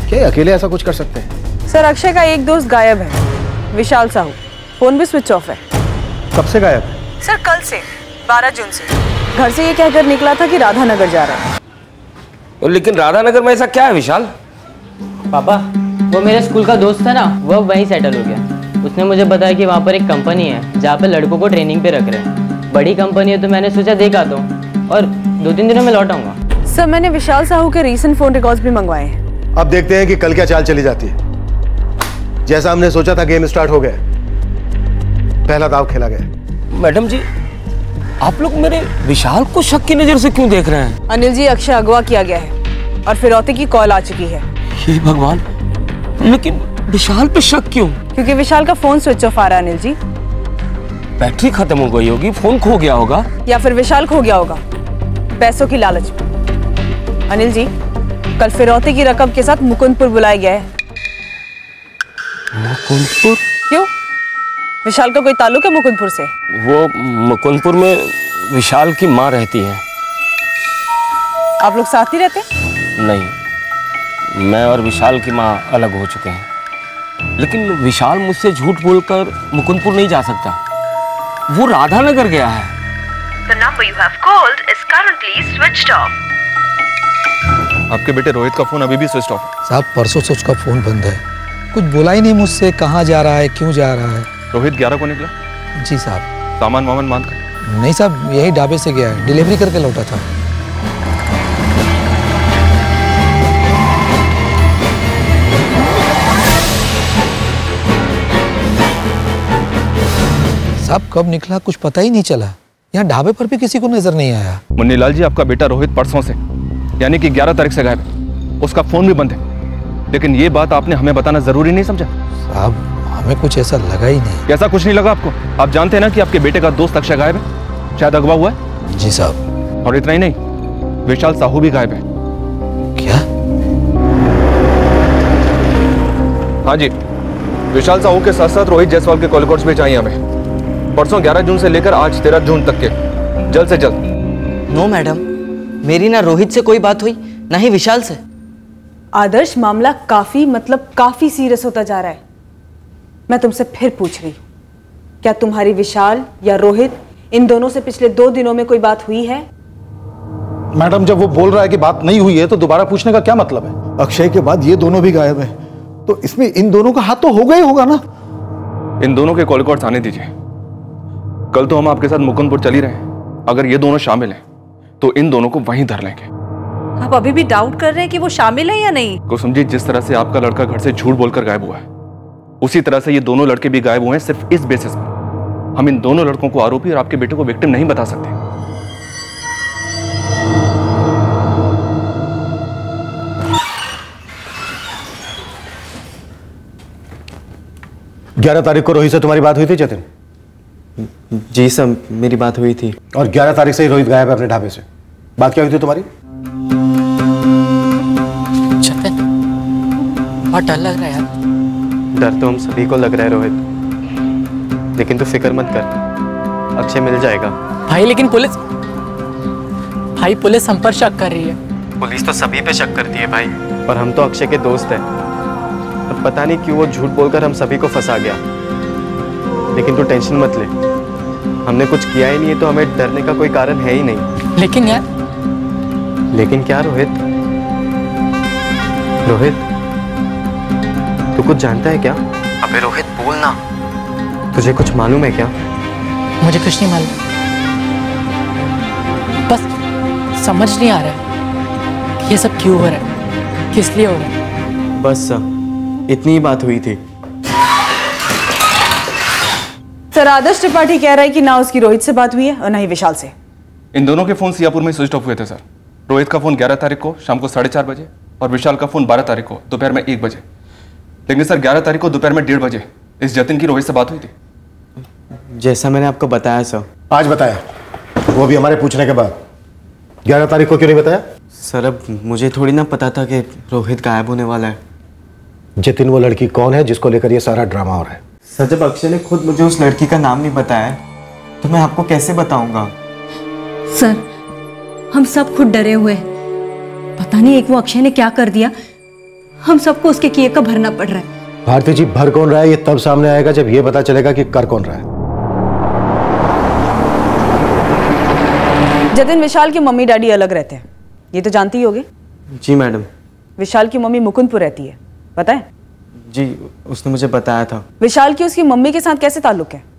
क्या ये अकेले ऐसा कुछ कर सकते हैं? सर अक्षय का एक दोस्त गायब है, विशाल साहू। फोन भी स्विच ऑफ है। कब से गायब है? सर कल से, बारह जून से। घर से ये कहकर निकला था कि राधानगर जा रहा है। लेकिन राधानगर में ऐसा क्या है विशाल? पापा, वो मेरे स्कूल का दोस्त था ना, वो वहीं सेटल हो गया। उसने मुझे बताया कि वहाँ पर एक कंपनी है जहाँ पे लड़कों को ट्रेनिंग पे रख रहे हैं। बड़ी कंपनी है तो मैंने सोचा देख आता हूँ और दो तीन दिनों में लौट आऊँगा। सर मैंने विशाल साहू के रीसेंट फोन रिकॉर्ड्स भी मंगवाए हैं। अब देखते हैं कि कल क्या चाल चली जाती है। जैसा हमने सोचा था गेम स्टार्ट हो गया, पहला दाव खेला गया। मैडम जी, आप लोग मेरे विशाल को शक की नजर से क्यों देख रहे हैं? अनिल जी, अक्षय अगवा किया गया है और फिरौती की कॉल आ चुकी है। हे भगवान, लेकिन विशाल पे शक क्यों? क्योंकि विशाल का फोन स्विच ऑफ आ रहा है अनिल जी। बैटरी खत्म हो गई होगी, फोन खो गया होगा, या फिर विशाल खो गया होगा पैसों की लालच में। अनिल जी, कल फिरौती की रकम के साथ मुकुंदपुर बुलाया गया है। मुकुंदपुर? क्यों, विशाल का कोई ताल्लुक है मुकुंदपुर से? वो मुकुंदपुर में विशाल की माँ रहती है। आप लोग साथ ही रहते? नहीं, मैं और विशाल की माँ अलग हो चुके हैं। लेकिन विशाल मुझसे झूठ बोलकर मुकुंदपुर नहीं जा सकता, वो राधानगर गया है। The number you have called is currently switched off. आपके बेटे रोहित का फोन अभी भी स्विच ऑफ है। साहब परसों से उसका फोन बंद है, कुछ बोला ही नहीं मुझसे, कहाँ जा रहा है, क्यों जा रहा है। रोहित ग्यारह को निकला? जी साहब। सामान वामान बांध कर? नहीं साहब, यही ढाबे से गया है, डिलीवरी करके लौटा था। साहब कब निकला कुछ पता ही नहीं चला, यहाँ ढाबे पर भी किसी को नजर नहीं आया। मुन्नीलाल जी, आपका बेटा रोहित परसों से यानी कि ग्यारह तारीख से गायब है, उसका फोन भी बंद है। लेकिन ये बात आपने हमें बताना जरूरी नहीं समझा? साहब हमें कुछ ऐसा लगा ही नहीं। कैसा कुछ नहीं लगा आपको? आप जानते हैं ना कि आपके बेटे का दोस्त अक्षय गायब है, शायद अगवा हुआ है। जी साहब। और इतना ही नहीं, विशाल साहू भी गायब है। क्या? हाँ जी, विशाल साहू के साथ साथ रोहित जायसवाल के कॉल रिकॉर्ड्स भी चाहिए हमें, परसों ग्यारह जून से लेकर आज तेरह जून तक के, जल्द से जल्द। नो मैडम, मेरी ना रोहित से कोई बात हुई ना ही विशाल से। आदर्श, मामला काफी मतलब काफी सीरियस होता जा रहा है। मैं तुमसे फिर पूछ रही हूँ, क्या तुम्हारी विशाल या रोहित इन दोनों से पिछले दो दिनों में कोई बात हुई है? मैडम, जब वो बोल रहा है कि बात नहीं हुई है तो दोबारा पूछने का क्या मतलब है? अक्षय के बाद ये दोनों भी गायब हैं, तो इसमें इन दोनों का हाथ तो होगा ही होगा ना। इन दोनों के कॉल रिकॉर्ड्स आने दीजिए। कल तो हम आपके साथ मुकुंदपुर चल ही रहे हैं, अगर ये दोनों शामिल हैं तो इन दोनों को वहीं धर लेंगे। आप अभी भी डाउट कर रहे हैं कि वो शामिल है या नहीं? कुसुम जी, जिस तरह से आपका लड़का घर से झूठ बोलकर गायब हुआ है, उसी तरह से ये दोनों लड़के भी गायब हुए हैं। सिर्फ इस बेसिस पर हम इन दोनों लड़कों को आरोपी और आपके बेटे को विक्टिम नहीं बता सकते। ग्यारह तारीख को रोहित से तुम्हारी बात हुई थी जतिन? जी सर, मेरी बात हुई थी। और ग्यारह तारीख से ही रोहित गायब है अपने ढाबे से। बात क्या हुई थी तुम्हारी? जतिन, बहुत डर लग रहा है यार। डर तो हम सभी को लग रहा है रोहित, लेकिन तू फिक्र मत कर, अक्षय मिल जाएगा। भाई लेकिन पुलिस भाई पुलिस हम पर शक कर रही है। पुलिस तो सभी पे शक करती है भाई, और हम तो अक्षय के दोस्त हैं। और पता नहीं क्यों वो झूठ बोलकर हम सभी को फंसा गया। लेकिन तू टेंशन मत ले, हमने कुछ किया ही नहीं है तो हमें डरने का कोई कारण है ही नहीं। लेकिन यार। लेकिन क्या रोहित? रोहित, तू कुछ जानता है क्या? अबे रोहित बोल ना, तुझे कुछ मालूम है क्या? मुझे कुछ नहीं मालूम, बस समझ नहीं आ रहा है कि ये सब क्यों हो रहा है, किस लिए हो रहा है। बस सर, इतनी ही बात हुई थी। सर, आदर्श त्रिपाठी कह रहा है कि ना उसकी रोहित से बात हुई है और ना ही विशाल से। इन दोनों के फोन सियापुर में स्विच ऑफ हुए थे सर। रोहित का फोन ग्यारह तारीख को शाम को साढ़े चार बजे और विशाल का फोन बारह तारीख को दोपहर में एक बजे। लेकिन सर ग्यारह तारीख को दोपहर में डेढ़ बजे इस जतिन की रोहित से बात हुई थी। जैसा मैंने आपको बताया सर। आज बताया, वो भी हमारे पूछने के बाद। ग्यारह तारीख को क्यों नहीं बताया? सर अब मुझे थोड़ी ना पता था कि रोहित गायब होने वाला है। जतिन वो लड़की कौन है जिसको लेकर ये सारा ड्रामा हो रहा है? सर, जब अक्षय ने खुद मुझे उस लड़की का नाम नहीं बताया तो मैं आपको कैसे बताऊंगा? सर, हम सब खुद डरे हुए हैं। पता नहीं एक वो अक्षय ने क्या कर दिया हम सबको उसके किए का भरना पड़ रहा है। भारती जी, भर कौन रहा है ये तब सामने आएगा जब ये पता चलेगा कि कर कौन रहा है। जतिन, विशाल की मम्मी डैडी अलग रहते हैं, ये तो जानती ही होगी। जी मैडम। विशाल की मम्मी मुकुंदपुर रहती है, पता है? जी, उसने मुझे बताया था। विशाल की उसकी मम्मी के साथ कैसे ताल्लुक है?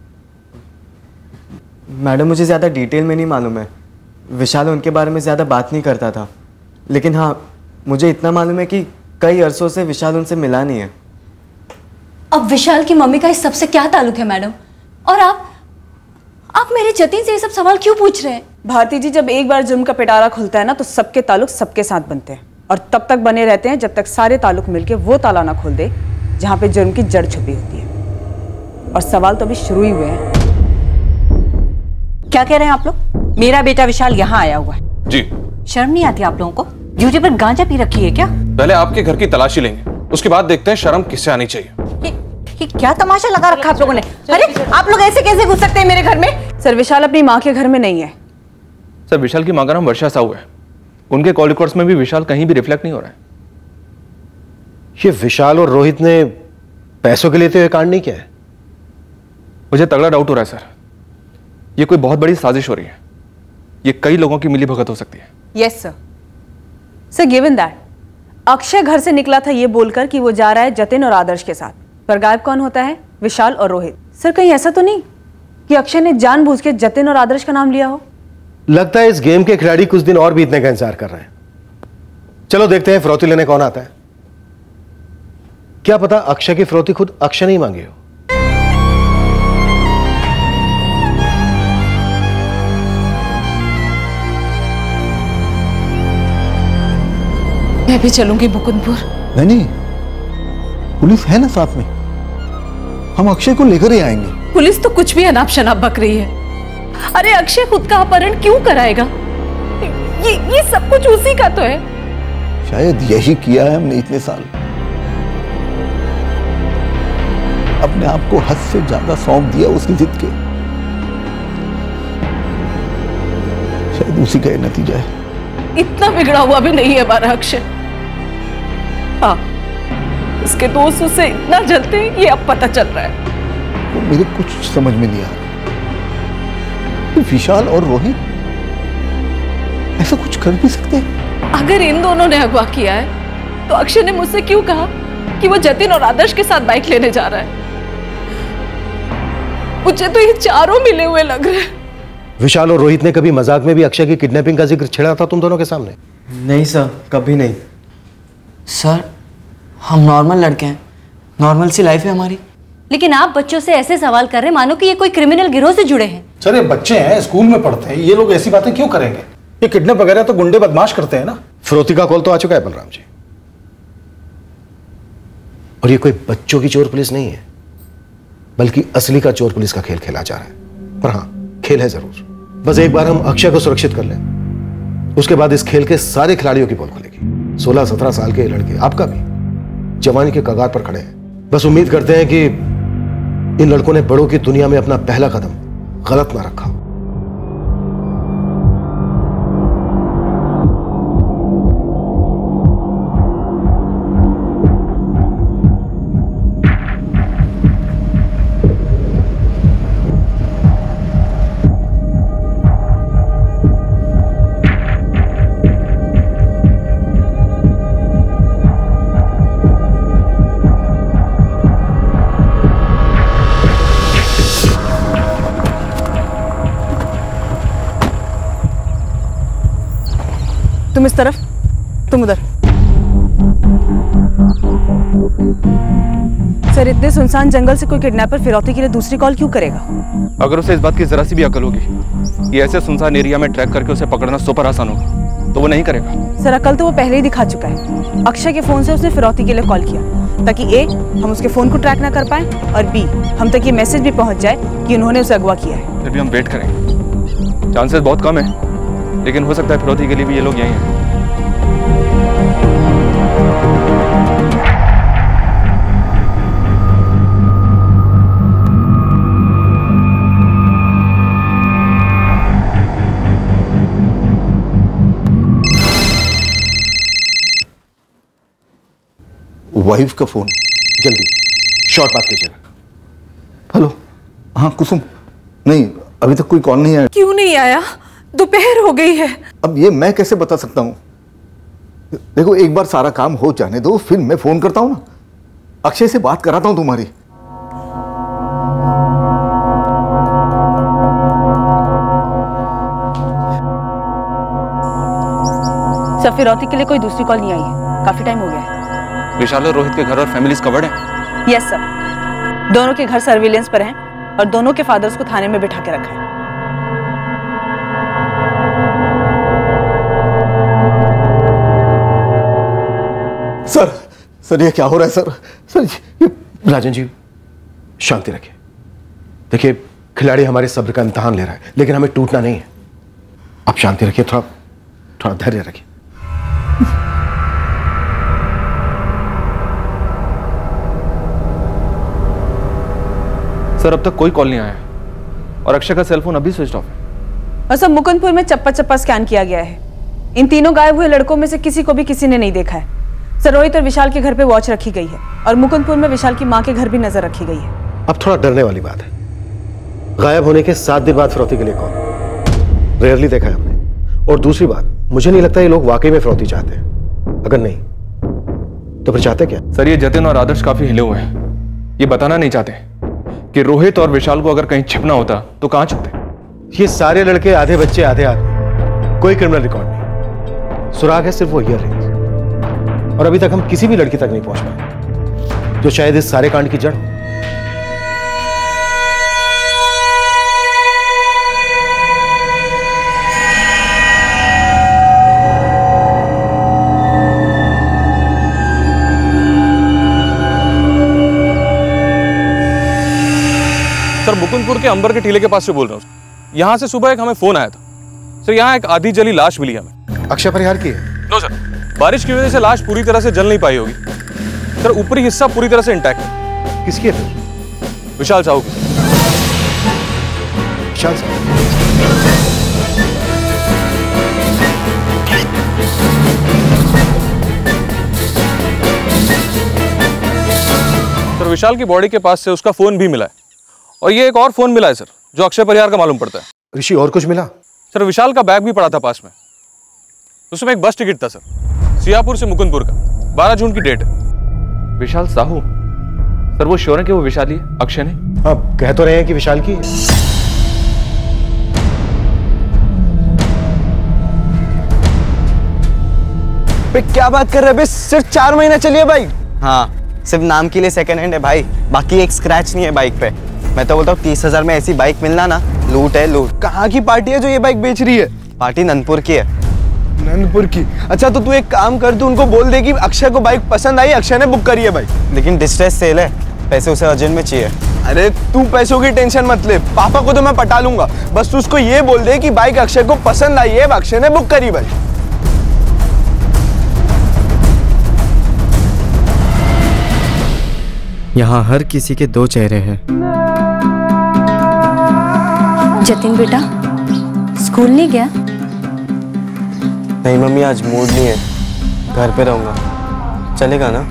मैडम, मुझे ज़्यादा डिटेल में नहीं मालूम है। विशाल उनके बारे में ज़्यादा बात नहीं करता था, लेकिन हाँ, मुझे इतना मालूम है कि कई अरसों से विशाल उनसे मिला नहीं है। अब विशाल की मम्मी का इस सबसे क्या ताल्लुक है मैडम? और आप आप मेरे जतिन से ये सब सवाल क्यों पूछ रहे हैं? भारती जी, जब एक बार जुर्म का पिटारा खुलता है ना, तो सबके ताल्लुक सबके साथ बनते हैं, और तब तक बने रहते हैं जब तक सारे ताल्लुक मिलके वो ताला ना खोल दे जहां पे जुर्म की जड़ छुपी होती है। और सवाल तो अभी शुरू ही हुए हैं। क्या कह रहे हैं आप लोग? मेरा बेटा विशाल यहाँ आया हुआ है। जी। शर्म नहीं आती आप लोगों को? ड्यूटी पर गांजा पी रखी है क्या? पहले आपके घर की तलाशी लेंगे, उसके बाद देखते हैं शर्म किससे आनी चाहिए। ये, ये क्या तमाशा लगा रखा आप लोगों ने? अरे आप लोग ऐसे कैसे घुस सकते हैं मेरे घर में? सर, विशाल अपनी माँ के घर में नहीं है। सर, विशाल की मां का नाम वर्षा साहू है, उनके कॉल रिकॉर्ड्स में भी विशाल कहीं भी रिफ्लेक्ट नहीं हो रहा है। ये विशाल और रोहित ने पैसों के लिए तो ये कांड नहीं किया है। मुझे तगड़ा डाउट हो रहा है सर, ये कोई बहुत बड़ी साजिश हो रही है। ये कई लोगों की मिलीभगत हो सकती है। Yes sir. Sir, given that Akshay घर से निकला था ये बोलकर कि वो जा रहा है जतिन और आदर्श के साथ, पर गायब कौन होता है? विशाल और रोहित। सर, कहीं ऐसा तो नहीं कि अक्षय ने जानबूझ के जतिन और आदर्श का नाम लिया हो? लगता है इस गेम के खिलाड़ी कुछ दिन और बीतने का इंतजार कर रहे हैं। चलो देखते हैं फिरौती लेने कौन आता है। क्या पता अक्षय की फिरौती खुद अक्षय नहीं मांगी हो। मैं भी चलूंगी मुकुंदपुर। नहीं नहीं, पुलिस है ना साथ में, हम अक्षय को लेकर ही आएंगे। पुलिस तो कुछ भी अनाप शनाप बक रही है। अरे अक्षय खुद का अपहरण क्यों कराएगा? ये ये सब कुछ उसी का तो है। शायद यही किया है हमने इतने साल, अपने आप को हद से ज्यादा सौंप दिया उसकी जिद के। शायद उसी का ये नतीजा है। इतना बिगड़ा हुआ भी नहीं है हमारा अक्षय। हाँ, उसके दोस्त उससे इतना जलते हैं, ये अब पता चल रहा है। तो मेरे कुछ समझ में नहीं आ रहा, विशाल और रोहित ऐसा कुछ कर भी सकते हैं? अगर इन दोनों ने अगवा किया है तो अक्षय ने मुझसे क्यों कहा कि वो जतिन और आदर्श के साथ बाइक लेने जा रहा है? मुझे तो ये चारों मिले हुए लग रहे हैं। विशाल और रोहित ने कभी मजाक में भी अक्षय की किडनैपिंग का जिक्र छेड़ा था तुम दोनों के सामने? नहीं सर, कभी नहीं। सर, हम नॉर्मल लड़के हैं, नॉर्मल सी लाइफ है हमारी। लेकिन आप बच्चों से ऐसे सवाल कर रहे हैं मानो कि ये कोई क्रिमिनल गिरोह से जुड़े हैं। सर, ये बच्चे हैं, स्कूल में पढ़ते हैं, ये लोग ऐसी बातें क्यों करेंगे? ये किडनैप वगैरह तो गुंडे बदमाश करते हैं ना। फिरौती का कॉल तो आ चुका है बलराम जी, और ये कोई बच्चों की चोर पुलिस नहीं है, बल्कि असली का चोर पुलिस का खेल खेला जा रहा है। पर हाँ, खेल है जरूर। बस एक बार हम अक्षय को सुरक्षित कर लें, उसके बाद इस खेल के सारे खिलाड़ियों की पोल खुलेगी। सोलह सत्रह साल के लड़के, आपका भी, जवानी के कगार पर खड़े हैं। बस उम्मीद करते हैं कि इन लड़कों ने बड़ों की दुनिया में अपना पहला कदम गलत ना रखा। तुम इस तरफ, तुम उधर। सर, इतने सुनसान जंगल से कोई किडनैपर फिरौती के लिए दूसरी कॉल क्यों करेगा? अगर उसे इस बात की जरा सी भी अकल होगी कि ऐसे सुनसान एरिया में ट्रैक करके उसे पकड़ना सुपर आसान होगा, तो वो नहीं करेगा। सर, अकल तो वो पहले ही दिखा चुका है। अक्षय के फोन से उसने फिरौती के लिए कॉल किया ताकि ए, हम उसके फोन को ट्रैक ना कर पाए, और बी, हम तक ये मैसेज भी पहुंच जाए कि उन्होंने उसे अगवा किया है। फिर भी हम वेट करेंगे, चांसेस बहुत कम है, लेकिन हो सकता है फिरौती के लिए भी ये लोग यहीं हैं। वाइफ का फोन। जल्दी शॉर्ट बात कीजिएगा। हेलो, हाँ कुसुम। नहीं, अभी तक कोई कॉल नहीं आया। क्यों नहीं आया? दोपहर हो गई है। अब ये मैं कैसे बता सकता हूँ? देखो, एक बार सारा काम हो जाने दो, फिर मैं फोन करता हूँ ना। अक्षय से बात कराता हूँ तुम्हारी। सर, फिरौती के लिए कोई दूसरी कॉल नहीं आई है, काफी टाइम हो गया है। विशाल और रोहित के घर और फैमिलीज कवर्ड है? यस सर, दोनों के घर सर्विलेंस पर हैं और दोनों के फादर्स को थाने में बिठा के रखा है। सर, सर ये क्या हो रहा है सर? सर ये... राजन जी शांति रखिए। देखिए, खिलाड़ी हमारे सब्र का इम्तिहान ले रहा है, लेकिन हमें टूटना नहीं है। आप शांति रखिए, थोड़ा थोड़ा धैर्य रखिए। सर, अब तक कोई कॉल नहीं आया और अक्षय का सेलफोन अभी स्विच ऑफ है। और सब मुकुंदपुर में चप्पा चप्पा स्कैन किया गया है। इन तीनों गायब हुए लड़कों में से किसी को भी किसी ने नहीं देखा है। सर, रोहित और विशाल के घर पे वॉच रखी गई है और मुकुंदपुर में विशाल की मां के घर भी नजर रखी गई है। अब थोड़ा डरने वाली बात है। गायब होने के सात दिन बाद फिरौती के लिए कॉल रेयरली देखा है हमने। और दूसरी बात, मुझे नहीं लगता ये लोग वाकई में फिरौती चाहते हैं। अगर नहीं तो फिर चाहते क्या? सर, ये जतिन और आदर्श काफी हिले हुए हैं। ये बताना नहीं चाहते कि रोहित और विशाल को अगर कहीं छिपना होता तो कहां छुपते। ये सारे लड़के आधे बच्चे आधे आदमी, कोई क्रिमिनल रिकॉर्ड नहीं। सुराग है सिर्फ वो ईयर रिंग्स, और अभी तक हम किसी भी लड़की तक नहीं पहुंच पाए जो शायद इस सारे कांड की जड़ हो। सर, मुकुंदपुर के अंबर के टीले के पास से बोल रहा हूँ। यहाँ से सुबह एक हमें फोन आया था। सर, यहाँ एक आधी जली लाश मिली हमें। अक्षय परिहार की है? नो सर, बारिश की वजह से लाश पूरी तरह से जल नहीं पाई होगी। सर, ऊपरी हिस्सा पूरी तरह से इंटैक्ट है। किसकी है फिर? विशाल साहू की। विशाल साहू? सर, विशाल की बॉडी के पास से उसका फोन भी मिला है और ये एक और फोन मिला है सर, जो अक्षय परिहार का मालूम पड़ता है। ऋषि, और कुछ मिला? सर, विशाल का बैग भी पड़ा था पास में। उसमें एक बस टिकट था सर, सियापुर से मुकुंदपुर का। बारह जून की डेट है। विशाल साहू? सर, वो श्योर है कि वो विशाल ही है, अक्षय नहीं? हाँ, कह तो रहे हैं कि विशाल की। बे क्या बात कर रहे हैं? सिर्फ चार महीना चलिए बाइक। हाँ, सिर्फ नाम के लिए सेकंड हैंड है भाई, बाकी एक स्क्रैच नहीं है बाइक पे। मैं तो बोलता हूँ तीस हजार में ऐसी बाइक मिलना ना, लूट है लूट। कहाँ की पार्टी है जो ये बाइक बेच रही है? पार्टी नंदपुर की है। नंदपुर की? अच्छा, तो तू एक काम कर, तू उनको बोल दे कि अक्षय को बाइक पसंद आई, अक्षय ने बुक करी है बाइक। लेकिन डिस्ट्रेस सेल है, पैसे उसे अर्जेंट में चाहिए। अरे तू पैसों की टेंशन मत ले, पापा को तो मैं पटा लूंगा। बस तू उसको ये बोल दे कि बाइक अक्षय को पसंद आई है, अक्षय ने बुक करी बाइक। यहाँ हर किसी के दो चेहरे हैं। जतिन बेटा, स्कूल नहीं गया? नहीं मम्मी, आज मूड नहीं है, घर पे रहूंगा। चलेगा ना?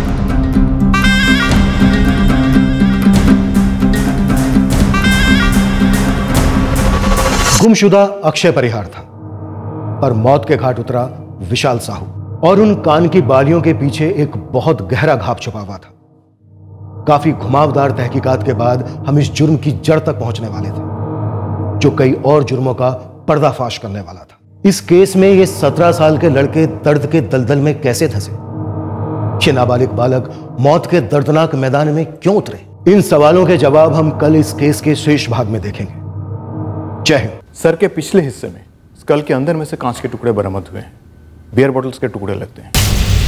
गुमशुदा अक्षय परिहार था और मौत के घाट उतरा विशाल साहू, और उन कान की बालियों के पीछे एक बहुत गहरा घाव छुपा हुआ था। काफी घुमावदार तहकीकात के बाद हम इस जुर्म की जड़ तक पहुंचने वाले थे, जो कई और जुर्मों का पर्दाफाश करने वाला था। इस केस में ये सत्रह साल के लड़के दर्द के दलदल में कैसे धंसे? ये नाबालिग बालक मौत के दर्दनाक मैदान में क्यों उतरे? इन सवालों के जवाब हम कल इस केस के शेष भाग में देखेंगे। जय हिंद। सर के पिछले हिस्से में स्कल के अंदर में से कांच के टुकड़े बरामद हुए हैं। बियर बोतल्स के टुकड़े लगते हैं।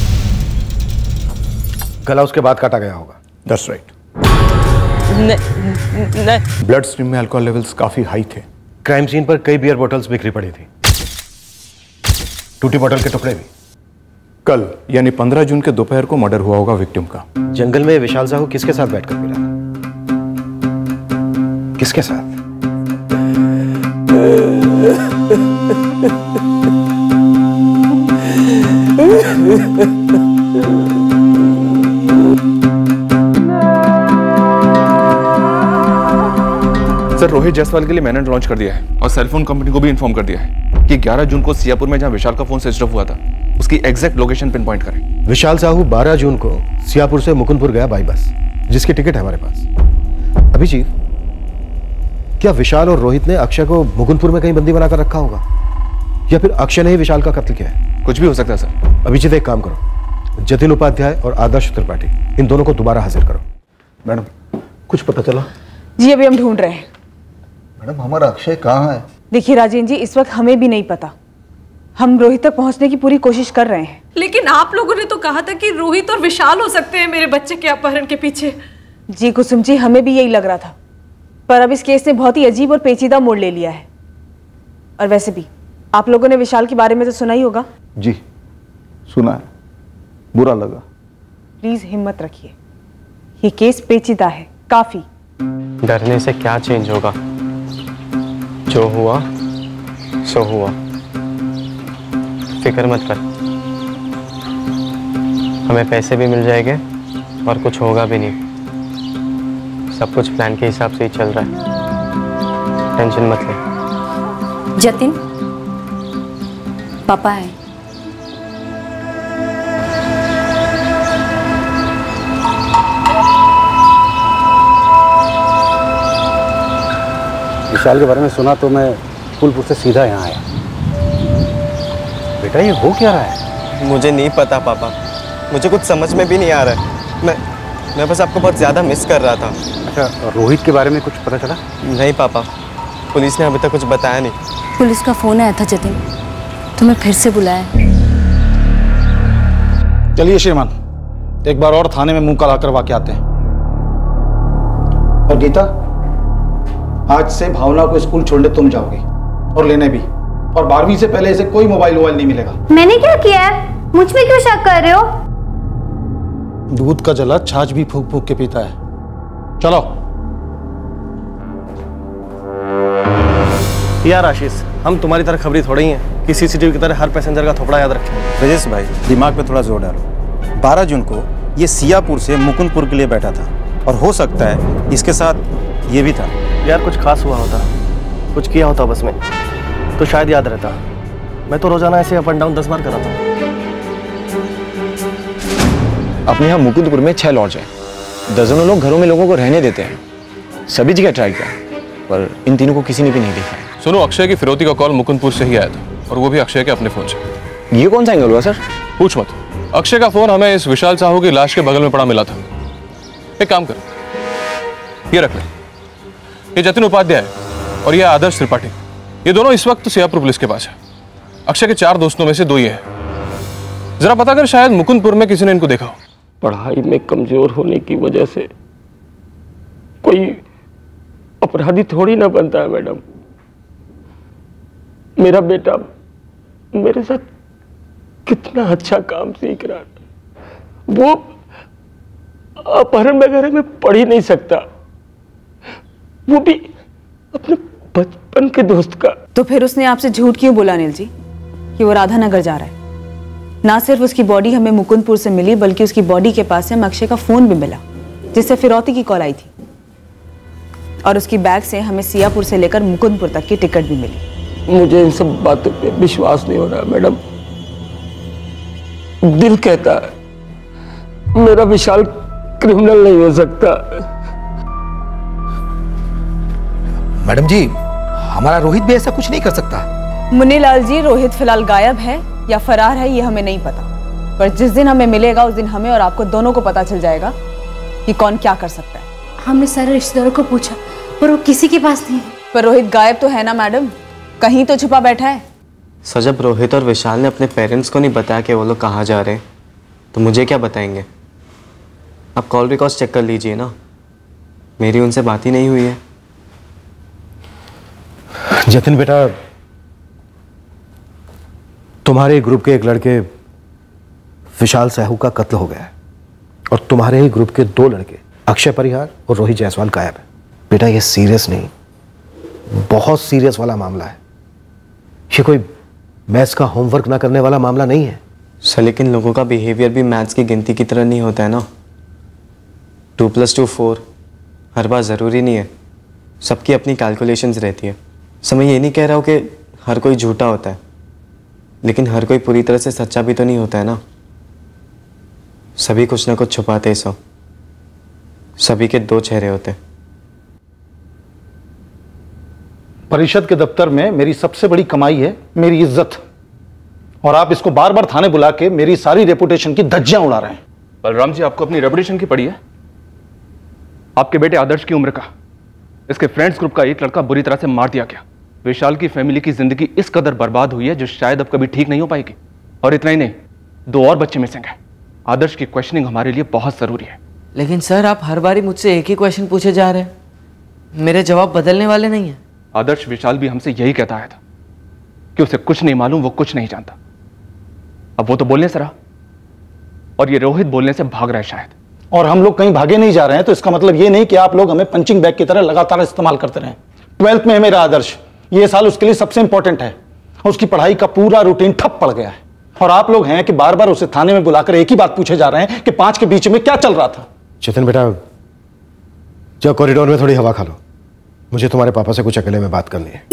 गला उसके बाद काटा गया होगा। That's right. नहीं। ब्लड स्ट्रीम में अल्कोहल लेवल्स काफी हाई थे। क्राइम सीन पर कई बियर बोतल्स बिखरी पड़ी थी, टूटी बोतल के टुकड़े भी। कल यानी पंद्रह जून के दोपहर को मर्डर हुआ होगा विक्टिम का। जंगल में विशाल साहू किसके साथ बैठकर पी रहा था? किसके साथ? सर रोहित जायसवाल के लिए मैंने लॉन्च कर दिया है और सेलफोन कंपनी को भी इन्फॉर्म कर दिया है कि ग्यारह जून को सियापुर में जहां विशाल का फोन स्विच ऑफ हुआ था उसकी एग्जैक्ट लोकेशन पिन पॉइंट करें। विशाल साहू बारह जून को सियापुर से मुकुंदपुर गया बाई बस, जिसकी टिकट है हमारे पास। अभिजीत, क्या विशाल और रोहित ने अक्षय को मुकुंदपुर में कहीं बंदी बनाकर रखा होगा, या फिर अक्षय ने ही विशाल का कत्ल किया है? कुछ भी हो सकता है सर। अभिजीत एक काम करो, जतिन उपाध्याय और आदर्श त्रिपाठी इन दोनों को दोबारा हाजिर करो। मैडम कुछ पता चला? जी अभी हम ढूंढ रहे हैं। मैडम हमारा अक्षय कहाँ है? देखिए राजेंद्र जी, इस वक्त हमें भी नहीं पता। हम रोहित तक पहुंचने की पूरी कोशिश कर रहे हैं। लेकिन आप लोगों ने तो कहा था कि रोहित और विशाल हो सकते हैं मेरे बच्चे के अपहरण के पीछे। जी कुसुम जी, हमें भी यही लग रहा था, पर अब इस केस ने बहुत ही अजीब और पेचीदा मोड़ ले लिया है। और वैसे भी आप लोगों ने विशाल के बारे में तो सुना ही होगा। जी सुना है, बुरा लगा। प्लीज हिम्मत रखिए, ये केस पेचीदा है काफी। डरने से क्या चेंज होगा, जो हुआ सो हुआ, फिक्र मत कर। हमें पैसे भी मिल जाएंगे और कुछ होगा भी नहीं। सब कुछ प्लान के हिसाब से ही चल रहा है, टेंशन मत ले। जतिन, पापा है। विशाल के बारे में सुना तो मैं फूलपुर से सीधा यहाँ आया। बेटा ये हो क्या रहा है? मुझे नहीं पता पापा, मुझे कुछ समझ में भी नहीं आ रहा है। मैं मैं बस आपको बहुत ज़्यादा मिस कर रहा था। अच्छा, रोहित के बारे में कुछ पता चला? नहीं पापा, पुलिस ने अभी तक कुछ बताया नहीं। पुलिस का फोन आया था जतिन, तुम्हें फिर से बुलाया। चलिए श्रीमान, एक बार और थाने में मुंह काला करवा के आते हैं। और गीता, आज से भावना को स्कूल छोड़ने तुम जाओगी, और लेने भी। और बारहवीं से पहले इसे कोई मोबाइल मोबाइल नहीं मिलेगा। मैंने क्या किया है? मुझ पे क्यों शक कर रहे हो? दूध का जला छाछ भी फूक फूक के पीता है। चलो। यार आशीष, हम तुम्हारी तरह खबरी थोड़ी ही हैं कि सीसीटीवी की तरह हर पैसेंजर का थोपड़ा याद रखें। ब्रजेश भाई, दिमाग पे थोड़ा जोर डालो। बारह जून को ये सियापुर से मुकुंदपुर के लिए बैठा था और हो सकता है इसके साथ ये भी था। यार कुछ खास हुआ होता, कुछ किया होता बस में, तो शायद याद रहता। मैं तो रोजाना ऐसे अप एंड डाउन दस बार कराता हूँ। अपने यहाँ मुकुंदपुर में छह लॉज हैं। दर्जनों लोग घरों में लोगों को रहने देते हैं। सभी जगह ट्राई किया, पर इन तीनों को किसी ने भी नहीं देखा है। सुनो, अक्षय की फिरौती का कॉल मुकुंदपुर से ही आया था, और वो भी अक्षय के अपने फोन से। ये कौन सा एंगल हुआ सर? पूछ मत। अक्षय का फोन हमें इस विशाल साहू की लाश के बगल में पड़ा मिला था। एक काम कर, ये रख ले। ये जतिन उपाध्याय और ये आदर्श त्रिपाठी, ये दोनों इस वक्त सियापुर पुलिस के पास है। अक्षय के चार दोस्तों में से दो ये है। जरा पता कर, शायद मुकुंदपुर में किसी ने इनको देखा हो। पढ़ाई में कमजोर होने की वजह से कोई अपराधी थोड़ी ना बनता है मैडम। मेरा बेटा मेरे साथ कितना अच्छा काम सीख रहा है। वो अपहरण वगैरह में पढ़ ही नहीं सकता, वो भी अपने बचपन के दोस्त का। तो फिर उसने आपसे झूठ क्यों बोला अनिल जी कि वो राधानगर जा रहा है? ना सिर्फ उसकी बॉडी हमें मुकुंदपुर से मिली, बल्कि उसकी बॉडी के पास से हमें अक्षय का फोन भी मिला, जिससे फिरौती की कॉल आई थी। और उसकी बैग से हमें सियापुर से लेकर मुकुंदपुर तक की टिकट भी मिली। मुझे इन सब बातों पे विश्वास नहीं हो रहा मैडम। दिल कहता है मेरा विशाल क्रिमिनल नहीं हो सकता। मैडम जी, हमारा रोहित भी ऐसा कुछ नहीं कर सकता। मुन्नीलाल जी, रोहित फिलहाल गायब है या फरार है ये हमें नहीं पता, पर जिस दिन हमें मिलेगा उस दिन हमें और आपको दोनों को पता चल जाएगा कि कौन क्या कर सकता है। हमने सारे रिश्तेदारों को पूछा, पर वो किसी के पास नहीं है। पर रोहित गायब तो है ना मैडम, कहीं तो छुपा बैठा है। सर, जब रोहित और विशाल ने अपने पेरेंट्स को नहीं बताया कि वो लोग कहाँ जा रहे हैं, तो मुझे क्या बताएंगे? आप कॉल रिकॉर्ड्स चेक कर लीजिए ना, मेरी उनसे बात ही नहीं हुई है। जतिन बेटा, तुम्हारे ग्रुप के एक लड़के विशाल साहू का कत्ल हो गया है, और तुम्हारे ही ग्रुप के दो लड़के अक्षय परिहार और रोहित जायसवाल गायब है। बेटा ये सीरियस नहीं, बहुत सीरियस वाला मामला है। ये कोई मैथ्स का होमवर्क ना करने वाला मामला नहीं है। सर, लेकिन लोगों का बिहेवियर भी मैथ्स की गिनती की तरह नहीं होता है ना। टू प्लस टू फोर हर बार ज़रूरी नहीं है। सबकी अपनी कैलकुलेशंस रहती है। सर मैं ये नहीं कह रहा हूँ कि हर कोई झूठा होता है, लेकिन हर कोई पूरी तरह से सच्चा भी तो नहीं होता है ना। सभी कुछ ना कुछ छुपाते हैं सब, सभी के दो चेहरे होते हैं। परिषद के दफ्तर में मेरी सबसे बड़ी कमाई है मेरी इज्जत, और आप इसको बार बार थाने बुला के मेरी सारी रेपुटेशन की धज्जियां उड़ा रहे हैं। बलराम जी, आपको अपनी रेपुटेशन की पड़ी है? आपके बेटे आदर्श की उम्र का इसके फ्रेंड्स ग्रुप का एक लड़का बुरी तरह से मार दिया गया। विशाल की फैमिली की जिंदगी इस कदर बर्बाद हुई है जो शायद अब कभी ठीक नहीं हो पाएगी। और इतना ही नहीं, दो और बच्चे मिसिंग हैं। आदर्श की क्वेश्चनिंग हमारे लिए बहुत जरूरी है। लेकिन सर आप हर बारी मुझसे एक ही क्वेश्चन पूछे जा रहे हैं, मेरे जवाब बदलने वाले नहीं है। आदर्श, विशाल भी हमसे यही कहता आया था कि उसे कुछ नहीं मालूम, वो कुछ नहीं जानता। अब वो तो बोलने से रहा, और ये रोहित बोलने से भाग रहा है शायद। और हम लोग कहीं भागे नहीं जा रहे हैं, तो इसका मतलब ये नहीं कि आप लोग हमें पंचिंग बैग की तरह लगातार इस्तेमाल करते रहें। ट्वेल्थ में है मेरा आदर्श, ये साल उसके लिए सबसे इंपॉर्टेंट है। उसकी पढ़ाई का पूरा रूटीन ठप पड़ गया है, और आप लोग हैं कि बार बार उसे थाने में बुलाकर एक ही बात पूछे जा रहे हैं कि पांच के बीच में क्या चल रहा था। चेतन बेटा, जाओ कॉरिडोर में थोड़ी हवा खा लो, मुझे तुम्हारे पापा से कुछ अकेले में बात करनी है।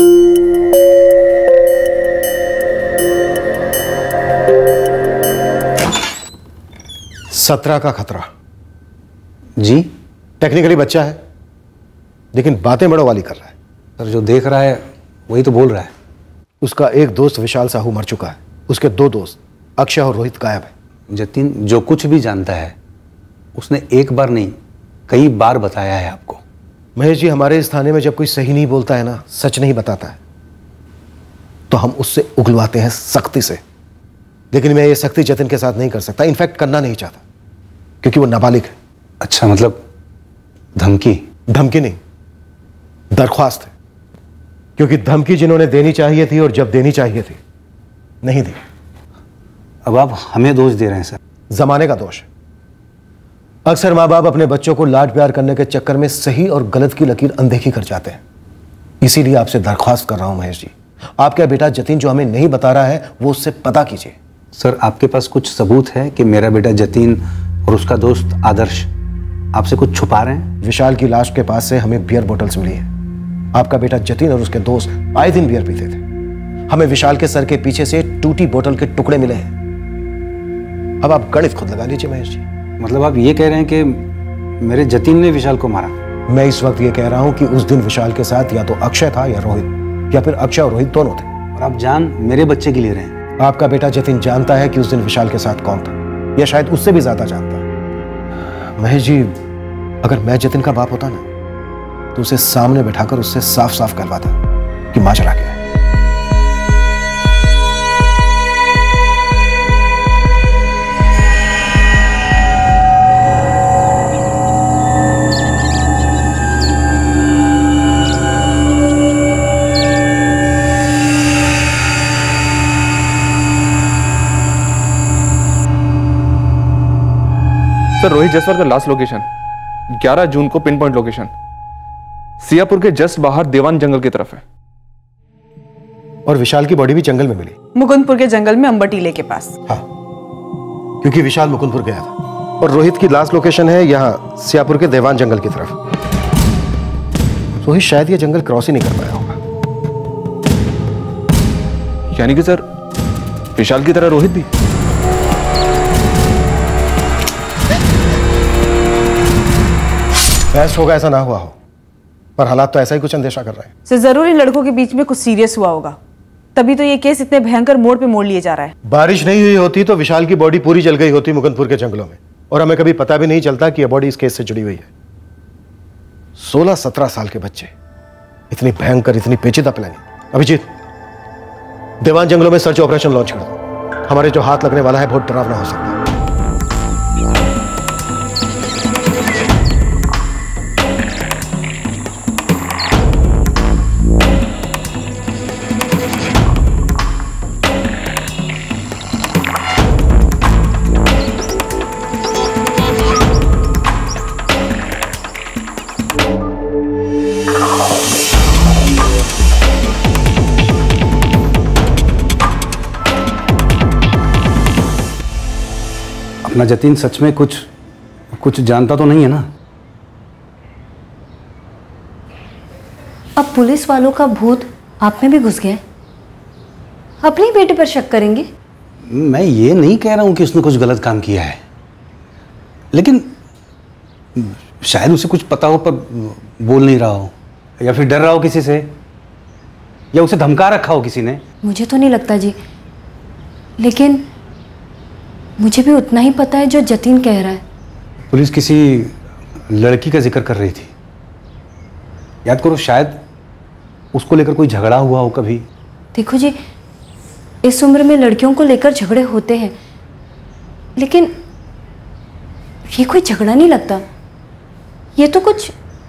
सत्रह का खतरा। जी? टेक्निकली बच्चा है, लेकिन बातें बड़ों वाली कर रहा है। सर जो देख रहा है वही तो बोल रहा है। उसका एक दोस्त विशाल साहू मर चुका है, उसके दो दोस्त अक्षय और रोहित गायब है। जतिन जो कुछ भी जानता है उसने एक बार नहीं कई बार बताया है आपको। महेश जी, हमारे इस थाने में जब कोई सही नहीं बोलता है ना, सच नहीं बताता है, तो हम उससे उगलवाते हैं सख्ती से। लेकिन मैं ये सख्ती जतिन के साथ नहीं कर सकता, इनफैक्ट करना नहीं चाहता, क्योंकि वो नाबालिग है। अच्छा, मतलब धमकी? धमकी नहीं, दरख्वास्त है। क्योंकि धमकी जिन्होंने देनी चाहिए थी और जब देनी चाहिए थी नहीं दी। अब आप हमें दोष दे रहे हैं सर। जमाने का दोष है। अक्सर माँ बाप अपने बच्चों को लाड प्यार करने के चक्कर में सही और गलत की लकीर अनदेखी कर जाते हैं। इसीलिए आपसे दरख्वास्त कर रहा हूं महेश जी, आपका बेटा जतिन जो हमें नहीं बता रहा है वो उससे पता कीजिए। सर आपके पास कुछ सबूत है कि मेरा बेटा जतिन और उसका दोस्त आदर्श आपसे कुछ छुपा रहे हैं? विशाल की लाश के पास से हमें बियर बोतल्स मिली है। आपका बेटा जतिन और उसके दोस्त आए दिन बियर पीते थे। हमें विशाल के सर के पीछे से टूटी बोतल के टुकड़े मिले हैं। अब आप गणित खुद लगा लीजिए महेश जी। मतलब आप ये कह रहे हैं कि मेरे जतिन ने विशाल को मारा? मैं इस वक्त ये कह रहा हूं कि उस दिन विशाल के साथ या तो अक्षय था या रोहित, या फिर अक्षय और रोहित दोनों थे। और आप जान मेरे बच्चे के लिए रहे हैं? आपका बेटा जतिन जानता है कि उस दिन विशाल के साथ कौन था, या शायद उससे भी ज्यादा जानता है। महेश जी, अगर मैं जतिन का बाप होता ना, तो उसे सामने बैठाकर उससे साफ साफ कहलवाता कि माजरा क्या है। सर रोहित जायसवाल का लास्ट लोकेशन ग्यारह जून को पिन पॉइंट लोकेशन सियापुर के जस्ट बाहर देवान जंगल की तरफ है। और विशाल की बॉडी भी जंगल में मिली? मुकुंदपुर के जंगल में अंबर टीले के पास। हाँ, क्योंकि विशाल मुकुंदपुर गया था। और रोहित की लास्ट लोकेशन है यहाँ सियापुर के देवान जंगल की तरफ। रोहित शायद ये जंगल क्रॉस ही नहीं कर पाया होगा। यानी कि सर विशाल की तरह रोहित भी? बेस्ट होगा ऐसा ना हुआ हो, पर हालात तो ऐसा ही कुछ अंदेशा कर रहे हैं। सर जरूर इन लड़कों के बीच में कुछ सीरियस हुआ होगा, तभी तो ये केस इतने भयंकर मोड़ पे मोड़ लिए जा रहा है। बारिश नहीं हुई होती तो विशाल की बॉडी पूरी जल गई होती मुकुंदपुर के जंगलों में, और हमें कभी पता भी नहीं चलता कि यह बॉडी इस केस से जुड़ी हुई है। सोलह सत्रह साल के बच्चे, इतनी भयंकर, इतनी पेचीदा प्लानिंग। अभिजीत, देवान जंगलों में सर्च ऑपरेशन लॉन्च कर दो। हमारे जो हाथ लगने वाला है बहुत डरावना हो सकता है। अपना जतिन सच में कुछ कुछ जानता तो नहीं है ना? अब पुलिस वालों का भूत आप में भी घुस गया है? अपने ही बेटे पर शक करेंगे? मैं ये नहीं कह रहा हूं कि उसने कुछ गलत काम किया है, लेकिन शायद उसे कुछ पता हो पर बोल नहीं रहा हो, या फिर डर रहा हो किसी से, या उसे धमका रखा हो किसी ने। मुझे तो नहीं लगता जी, लेकिन मुझे भी उतना ही पता है जो जतिन कह रहा है। पुलिस किसी लड़की का जिक्र कर रही थी, याद करो, शायद उसको लेकर कोई झगड़ा हुआ हो कभी। देखो जी, इस उम्र में लड़कियों को लेकर झगड़े होते हैं, लेकिन ये कोई झगड़ा नहीं लगता। ये तो कुछ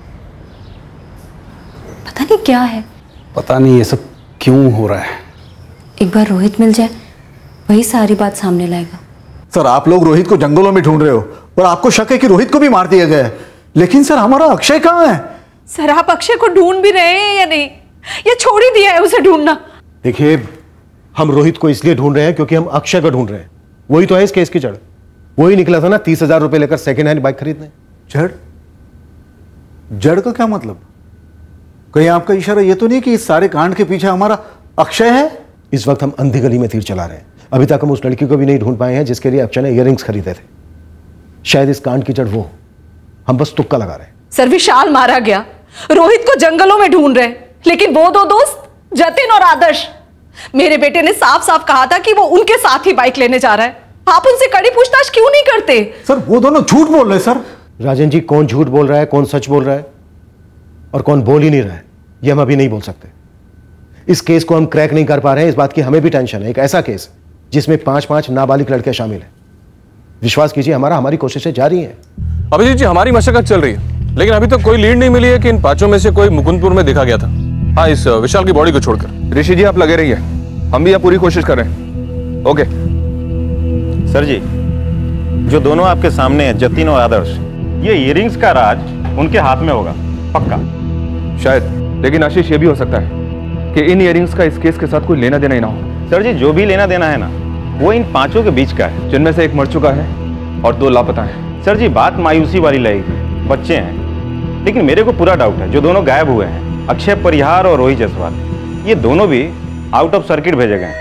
पता नहीं क्या है। पता नहीं ये सब क्यों हो रहा है। एक बार रोहित मिल जाए, वही सारी बात सामने लाएगा। सर, आप लोग रोहित को जंगलों में ढूंढ रहे हो और आपको शक है कि रोहित को भी मार दिया गया है, लेकिन सर हमारा अक्षय कहाँ है? सर, आप अक्षय को ढूंढ भी रहे हैं या नहीं, या छोड़ ही दिया है उसे ढूंढना? देखिए, हम रोहित को इसलिए ढूंढ रहे हैं क्योंकि हम अक्षय को ढूंढ रहे हैं। वही तो है इस केस की जड़। वही निकला था ना तीस हजार रुपए लेकर सेकेंड हैंड बाइक खरीदने। जड़? जड़ का क्या मतलब? कहीं आपका इशारा ये तो नहीं कि इस सारे कांड के पीछे हमारा अक्षय है? इस वक्त हम अंधी गली में तीर चला रहे हैं। अभी तक हम उस लड़की को भी नहीं ढूंढ पाए हैं जिसके लिए अक्षय ने इयररिंग्स खरीदे थे। शायद इस कांड की जड़ वो, हम बस तुक्का लगा रहे हैं। सर, विशाल मारा गया, रोहित को जंगलों में ढूंढ रहे, लेकिन वो दो दोस्त जतिन और आदर्श, मेरे बेटे ने साफ साफ कहा था कि वो उनके साथ ही बाइक लेने जा रहा है। आप उनसे कड़ी पूछताछ क्यों नहीं करते? सर, वो दोनों झूठ बोल रहे हैं। सर राजन जी, कौन झूठ बोल रहा है, कौन सच बोल रहा है और कौन बोल ही नहीं रहा है, ये हम अभी नहीं बोल सकते। इस केस को हम क्रैक नहीं कर पा रहे हैं, इस बात की हमें भी टेंशन है। एक ऐसा केस जिसमें पांच पांच नाबालिग लड़के शामिल हैं। विश्वास कीजिए, हमारा हमारी कोशिशें जारी हैं। अभिजीत जी, हमारी मशक्कत चल रही है, लेकिन अभी तक तो कोई लीड नहीं मिली है कि इन पांचों में से कोई मुकुंदपुर में देखा गया था। हाँ, इस विशाल की बॉडी को छोड़कर। ऋषि जी, आप लगे रहिए, हम भी यहाँ पूरी कोशिश कर रहे हैं। ओके सर जी, जो दोनों आपके सामने हैं, जतिन और आदर्श, ये इयररिंग्स का राज उनके हाथ में होगा, पक्का। शायद, लेकिन आशीष, ये भी हो सकता है कि इन इयररिंग्स का इस केस के साथ कोई लेना देना ही ना हो। सर जी, जो भी लेना देना है ना, वो इन पांचों के बीच का है, जिनमें से एक मर चुका है और दो लापता हैं। सर जी, बात मायूसी वाली लगेगी, बच्चे हैं, लेकिन मेरे को पूरा डाउट है, जो दोनों गायब हुए हैं, अक्षय परिहार और रोहित जायसवाल, ये दोनों भी आउट ऑफ सर्किट भेजे गए हैं।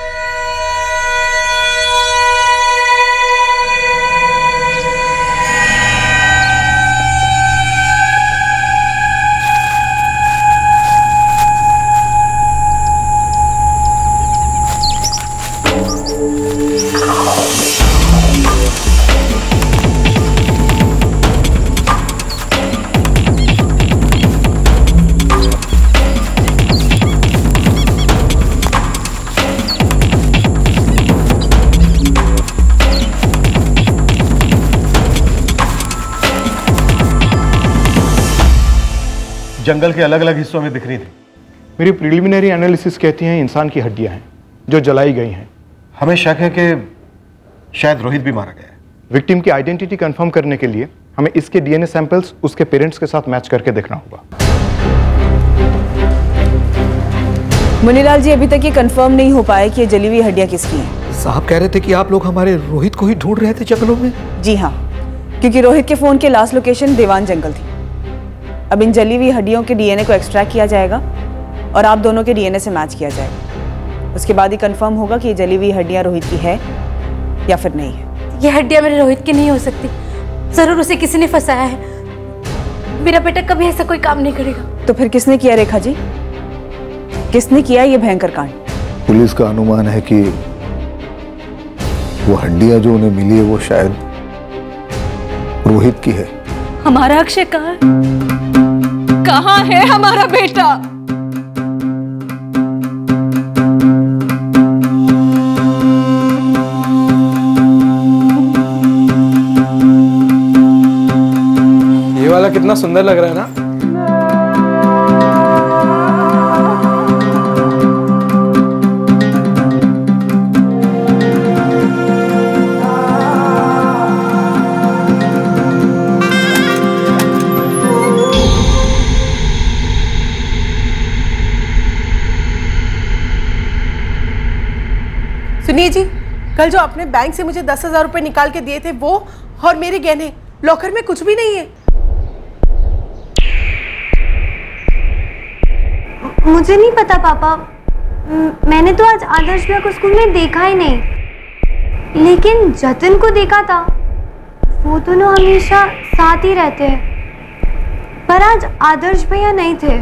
जंगल के अलग अलग हिस्सों में बिखरी थी। मेरी प्रिलिमिनरी एनालिसिस कहती हैं इंसान की हड्डियां हैं जो जलाई गई हैं। हमें शक है कि शायद रोहित भी मारा गया है। विक्टिम की आइडेंटिटी कंफर्म करने के लिए हमें इसके डीएनए सैंपल्स उसके पेरेंट्स के साथ मैच करके देखना होगा। मुनीलाल जी, अभी तक ये कंफर्म नहीं हो पाया कि ये जली हुई हड्डियां किसकी हैं। साहब कह रहे थे कि आप लोग हमारे रोहित को ही ढूंढ रहे थे जंगलों में। जी हाँ, क्योंकि रोहित के फोन के लास्ट लोकेशन देवान जंगल थी। अब इन जली हुई हड्डियों के डीएनए को एक्सट्रैक्ट किया जाएगा और आप दोनों के डीएनए से मैच किया जाएगा। उसके बाद ही कंफर्म होगा कि ये जली हुई हड्डियां रोहित की है या फिर नहीं है। ये हड्डियां मेरे रोहित की नहीं हो सकती, जरूर उसे किसी ने फंसाया है। मेरा बेटा कभी ऐसा कोई काम नहीं करेगा। तो फिर किसने किया रेखा जी? किसने किया ये भयंकर कांड? पुलिस का अनुमान है कि वो हड्डियां जो उन्हें मिली है वो शायद रोहित की है। हमारा अक्षय कहाँ है? कहाँ है हमारा बेटा? ये वाला कितना सुंदर लग रहा है ना? सुनिए जी, कल जो आपने बैंक से मुझे दस हजार रुपए निकाल के दिए थे वो और मेरे गहने लॉकर में कुछ भी नहीं है। मुझे नहीं पता पापा, म- मैंने तो आज आदर्श भैया को स्कूल में देखा ही नहीं, लेकिन जतिन को देखा था। वो दोनों हमेशा साथ ही रहते हैं, पर आज आदर्श भैया नहीं थे।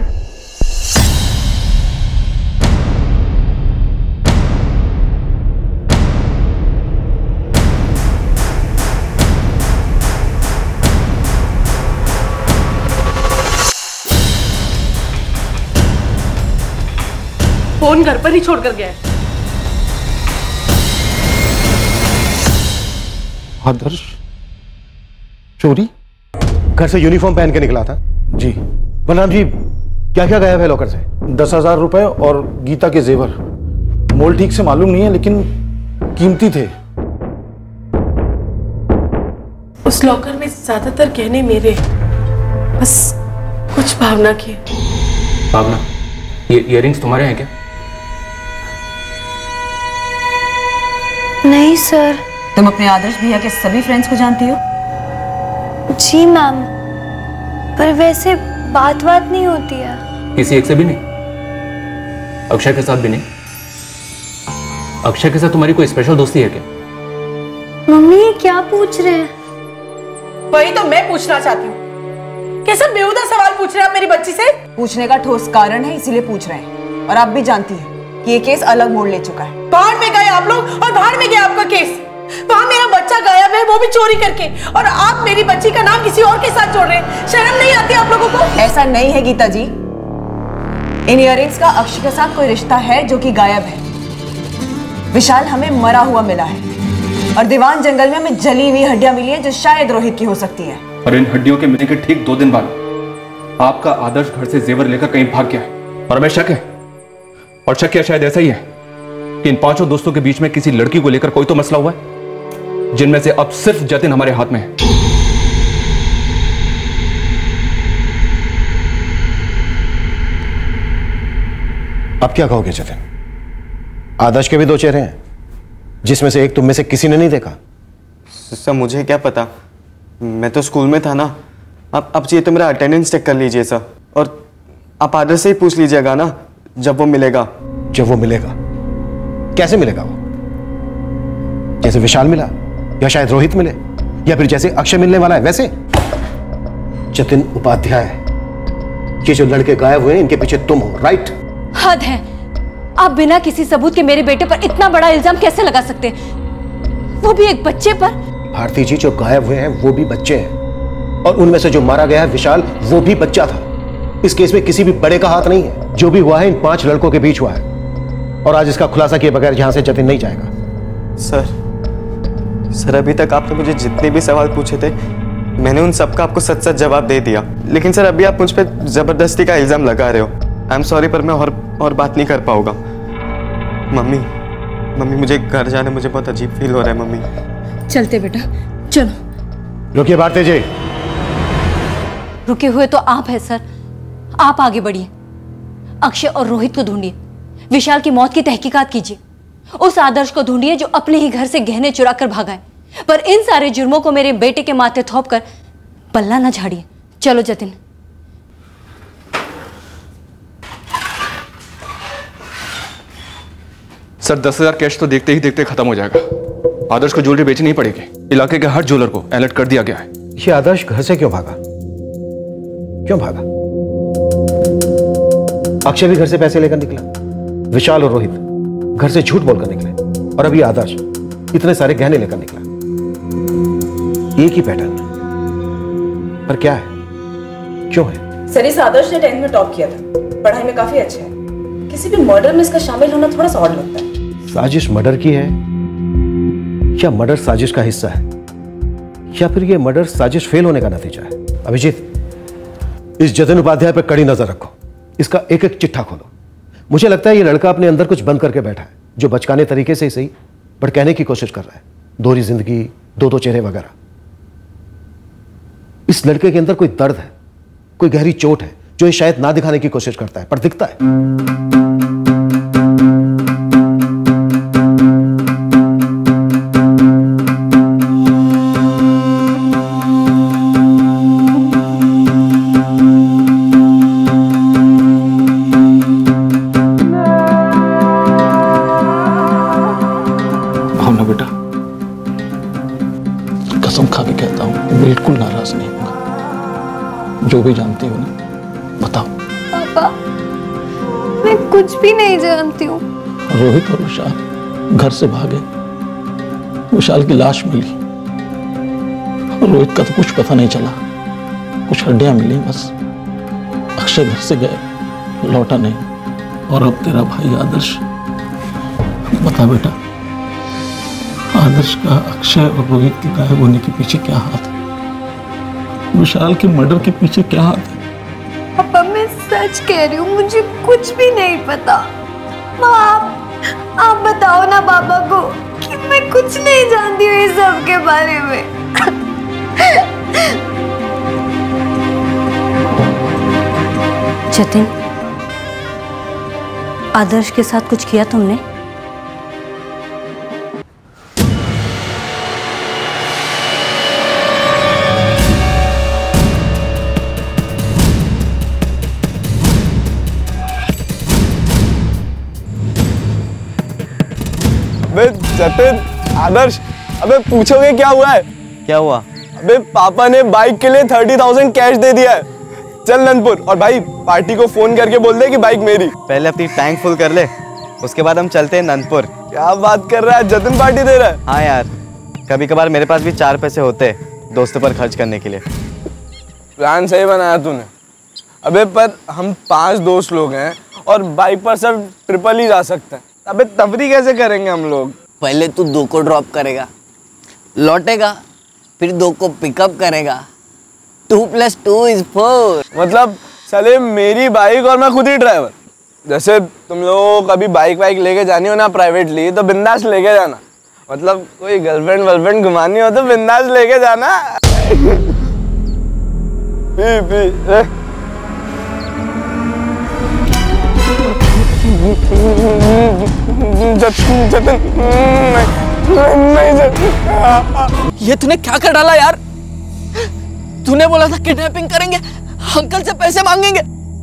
फोन घर पर ही छोड़कर गया है। आदर्श चोरी? घर से यूनिफॉर्म पहन के निकला था? जी। बलराम जी, क्या क्या गायब है लॉकर से? दस हजार रुपए और गीता के जेवर। मोल ठीक से मालूम नहीं है, लेकिन कीमती थे। उस लॉकर में ज्यादातर गहने मेरे, बस कुछ भावना के। भावना, ये इयररिंग्स तुम्हारे हैं क्या? नहीं सर। तुम अपने आदर्श भैया के सभी फ्रेंड्स को जानती हो? जी मैम, पर वैसे बात बात नहीं होती है। किसी एक से भी नहीं? अक्षय के साथ भी नहीं? अक्षय के साथ तुम्हारी कोई स्पेशल दोस्ती है क्या? मम्मी ये क्या पूछ रहे हैं? वही तो मैं पूछना चाहती हूँ। कैसा बेहुदा सवाल पूछ रहे हैं आप मेरी बच्ची से? पूछने का ठोस कारण है, इसीलिए पूछ रहे हैं। और आप भी जानती हैं कि ये केस अलग मोड़ ले चुका है। बाहर में गए आप लोग और बाहर में गया आपका केस। वहां मेरा बच्चा गायब है, वो भी चोरी करके, और आप मेरी बच्ची का नाम किसी और के साथ जोड़ रहे हैं। शर्म नहीं आती आप लोगों को? ऐसा नहीं है गीता जी, इन इयररिंग्स का अक्षय के साथ कोई रिश्ता है जो कि गायब है। विशाल हमें मरा हुआ मिला है, और दीवान जंगल में हमें जली हुई हड्डियां मिली है जो शायद रोहित की हो सकती है। और इन हड्डियों के मिलने के ठीक दो दिन बाद आपका आदर्श घर से जेवर लेकर कहीं भाग गया है, और हमें शक है, और शक है शायद ऐसा ही है कि इन पांचों दोस्तों के बीच में किसी लड़की को लेकर कोई तो मसला हुआ है, जिनमें से अब सिर्फ जतिन हमारे हाथ में है। अब क्या कहोगे जतिन? आदर्श के भी दो चेहरे हैं, जिसमें से एक तुम में से किसी ने नहीं देखा। सर मुझे क्या पता, मैं तो स्कूल में था ना। आप अब चाहिए तो मेरा अटेंडेंस चेक कर लीजिए सर, और आप आदर्श से ही पूछ लीजिएगा ना जब वो मिलेगा। जब वो मिलेगा? कैसे मिलेगा वो? जैसे विशाल मिला, या शायद रोहित मिले, या फिर जैसे अक्षय मिलने वाला है वैसे? जतिन उपाध्याय, ये जो लड़के गायब हुए इनके पीछे तुम हो, राइट? हद है, आप बिना किसी सबूत के मेरे बेटे पर इतना बड़ा इल्जाम कैसे लगा सकते हैं, वो भी एक बच्चे पर? भारती जी, जो गायब हुए हैं वो भी बच्चे हैं, और उनमें से जो मारा गया है विशाल, वो भी बच्चा था। इस केस में किसी भी बड़े का हाथ नहीं है। जो भी हुआ है इन पांच लड़कों के बीच हुआ है, और आज इसका खुलासा किए बगैर यहां से जतिन नहीं जाएगा। सर सर अभी तक आपने मुझे जितने भी सवाल पूछे थे, मैंने उन सबका आपको सच सच जवाब दे दिया। लेकिन सर अभी आप मुझ पर जबरदस्ती का इल्जाम लगा रहे हो। आई एम सॉरी, पर मैं और और बात नहीं कर पाऊंगा। मम्मी मम्मी मुझे घर जाने मुझे बहुत अजीब फील हो रहा है। मम्मी चलते बेटा, चलो। रुकिए भारती जी। रुके हुए तो आप है सर, आप आगे बढ़िए। अक्षय और रोहित को ढूंढिए, विशाल की मौत की तहकीकात कीजिए, उस आदर्श को ढूंढिए जो अपने ही घर से गहने चुरा कर भागा है। पर इन सारे जुर्मों को मेरे बेटे के माथे थोप कर पल्ला ना झाड़िए। चलो जतिन। सर दस हजार कैश तो देखते ही देखते खत्म हो जाएगा। आदर्श को ज्वेलरी बेचनी ही पड़ेगी। इलाके के हर ज्वेलर को अलर्ट कर दिया गया है। ये आदर्श घर से क्यों भागा? क्यों भागा? अक्षय भी घर से पैसे लेकर निकला, विशाल और रोहित घर से झूठ बोलकर निकले, और अभी आदर्श इतने सारे गहने लेकर निकला। एक ही पैटर्न है, पर क्या है, क्यों है? सर इस आदर्श ने टेंथ में टॉप किया था, पढ़ाई में काफी अच्छा है। किसी भी मर्डर में इसका शामिल होना थोड़ा सा ऑड लगता है। साजिश मर्डर की है, या मर्डर साजिश का हिस्सा है, या फिर यह मर्डर साजिश फेल होने का नतीजा है? अभिजीत, इस जतिन उपाध्याय पर कड़ी नजर रखो, इसका एक एक चिट्ठा खोलो। मुझे लगता है ये लड़का अपने अंदर कुछ बंद करके बैठा है, जो बचकाने तरीके से ही सही पर कहने की कोशिश कर रहा है। दोहरी जिंदगी, दो दो चेहरे वगैरह। इस लड़के के अंदर कोई दर्द है, कोई गहरी चोट है, जो ये शायद ना दिखाने की कोशिश करता है, पर दिखता है। बिल्कुल नाराज नहीं होगा। जो भी जानती हो ना बताओ। पापा, मैं कुछ भी नहीं जानती हूँ। रोहित और विशाल घर से भागे, विशाल की लाश मिली, रोहित का तो कुछ पता नहीं चला, कुछ हड्डियां मिली बस। अक्षय घर से गए, लौटा नहीं। और अब तेरा भाई आदर्श, बता बेटा, आदर्श का अक्षय और रोहित के गायब होने के पीछे क्या हाथ है? विशाल के मर्डर के पीछे क्या हाथ है? पापा, मैं सच कह रही हूँ, मुझे कुछ भी नहीं पता। माँ, आप, आप बताओ ना पापा को कि मैं कुछ नहीं जानती हूँ इस सब के बारे में। जतिन, आदर्श के साथ कुछ किया तुमने? अबे जतिन, आदर्श, अबे पूछोगे क्या हुआ है? क्या हुआ? अबे पापा ने बाइक के लिए थर्टी थाउजेंड कैश दे दिया है। चल नंदपुर, और भाई पार्टी को फोन करके बोल दे कि बाइक मेरी। पहले अपनी टैंक फुल कर ले, उसके बाद हम चलते हैं नंदपुर। क्या बात कर रहा है, जतिन पार्टी दे रहा है? हाँ यार, कभी कभार मेरे पास भी चार पैसे होते हैं दोस्तों पर खर्च करने के लिए। प्लान सही बनाया तूने। अबे पर हम पांच दोस्त लोग हैं और बाइक पर सब ट्रिपल ही जा सकते हैं। अबे तफरी कैसे करेंगे हम लोग? पहले तू दो को ड्रॉप करेगा, लौटेगा, फिर दो को पिकअप करेगा। Two plus two is four. मतलब चले मेरी बाइक और मैं खुद ही ड्राइवर। जैसे तुम लोगों को कभी बाइक वाइक लेके जानी हो ना प्राइवेटली, तो बिंदास लेके जाना। मतलब कोई गर्लफ्रेंड वर्लफ्रेंड घुमानी हो तो बिंदास लेके जाना। P P A. Jatin, Jatin, नहीं, नहीं, जतिन। ये तूने क्या कर डाला यार? तूने बोला था किडनैपिंग करेंगे, अंकल से पैसे मांगेंगे।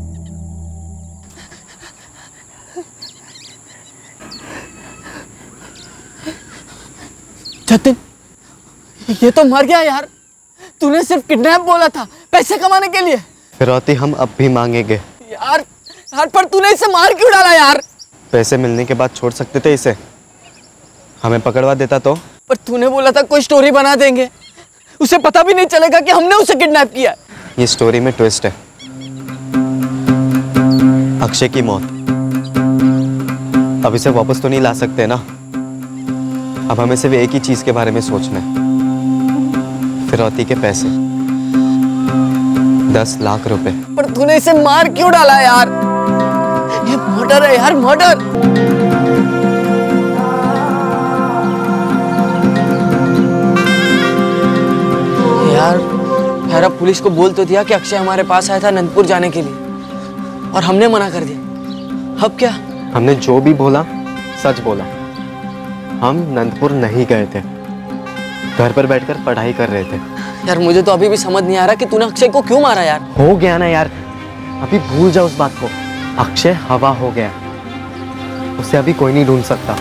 जतिन, ये तो मर गया यार। तूने सिर्फ किडनैप बोला था पैसे कमाने के लिए। फिरौती हम अब भी मांगेंगे। यार यार, पर तूने इसे मार क्यों डाला यार? पैसे मिलने के बाद छोड़ सकते थे इसे, हमें पकड़वा देता तो। पर तूने बोला था कोई स्टोरी बना देंगे, उसे पता भी नहीं चलेगा कि हमने उसे किडनैप किया। ये स्टोरी में ट्विस्ट है। अक्षय की मौत, अब इसे वापस तो नहीं ला सकते ना। अब हमें सिर्फ एक ही चीज के बारे में सोचना है, फिरौती के पैसे, दस लाख रुपए। पर तूने इसे मार क्यों डाला यार? ये मर्डर है यार, मर्डर। यार यार, अब पुलिस को बोल तो दिया कि अक्षय हमारे पास आया था नंदपुर जाने के लिए, और हमने मना कर दिया। अब क्या? हमने जो भी बोला सच बोला। हम नंदपुर नहीं गए थे, घर पर बैठकर पढ़ाई कर रहे थे। यार मुझे तो अभी भी समझ नहीं आ रहा कि तूने अक्षय को क्यों मारा यार। हो गया ना यार, अभी भूल जाओ उस बात को। अक्षय हवा हो गया, उसे अभी कोई नहीं ढूंढ सकता।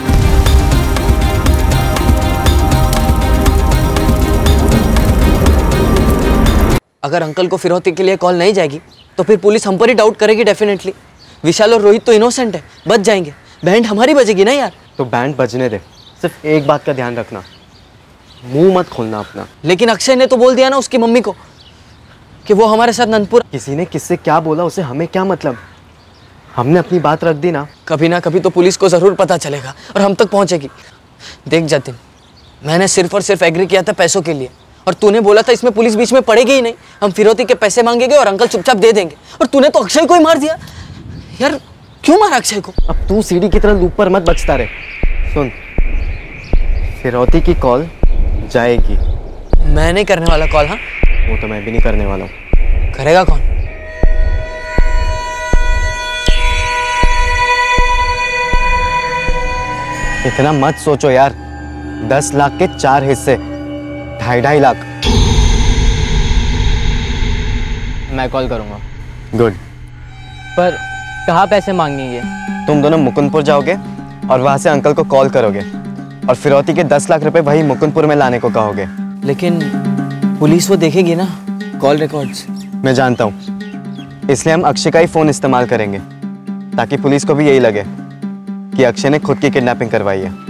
अगर अंकल को फिरौती के लिए कॉल नहीं जाएगी तो फिर पुलिस हम पर ही डाउट करेगी डेफिनेटली। विशाल और रोहित तो इनोसेंट है, बच जाएंगे। बैंड हमारी बजेगी ना यार। तो बैंड बजने दे, सिर्फ एक बात का ध्यान रखना, मुंह मत खोलना अपना। लेकिन अक्षय ने तो बोल दिया ना उसकी मम्मी को कि वो हमारे साथ नंदपुर। किसी ने किससे क्या बोला उसे हमें क्या मतलब? हमने अपनी बात रख दी ना। कभी ना कभी तो पुलिस को जरूर पता चलेगा और हम तक पहुंचेगी। देख जतिन, मैंने सिर्फ और सिर्फ एग्री किया था पैसों के लिए, और तूने बोला था इसमें पुलिस बीच में पड़ेगी ही नहीं, हम फिरौती के पैसे मांगेंगे और अंकल चुपचाप दे देंगे। और तूने तो अक्षय को ही मार दिया यार। क्यों मारा अक्षय को? अब तू सीढ़ी की तरह लूप पर मत बचता रहे। सुन, फिरौती की कॉल जाएगी। मैं नहीं करने वाला कॉल। हाँ, वो तो मैं भी नहीं करने वाला हूँ। करेगा कौन? इतना मत सोचो यार। दस लाख के चार हिस्से, ढाई ढाई लाख। मैं कॉल करूंगा। गुड। पर कहाँ पैसे मांगेंगे? तुम दोनों मुकुंदपुर जाओगे और वहां से अंकल को कॉल करोगे और फिरौती के दस लाख रुपए वही मुकुंदपुर में लाने को कहोगे। लेकिन पुलिस वो देखेगी ना कॉल रिकॉर्ड्स। मैं जानता हूँ, इसलिए हम अक्षय का ही फोन इस्तेमाल करेंगे ताकि पुलिस को भी यही लगे कि अक्षय ने खुद की किडनैपिंग करवाई है।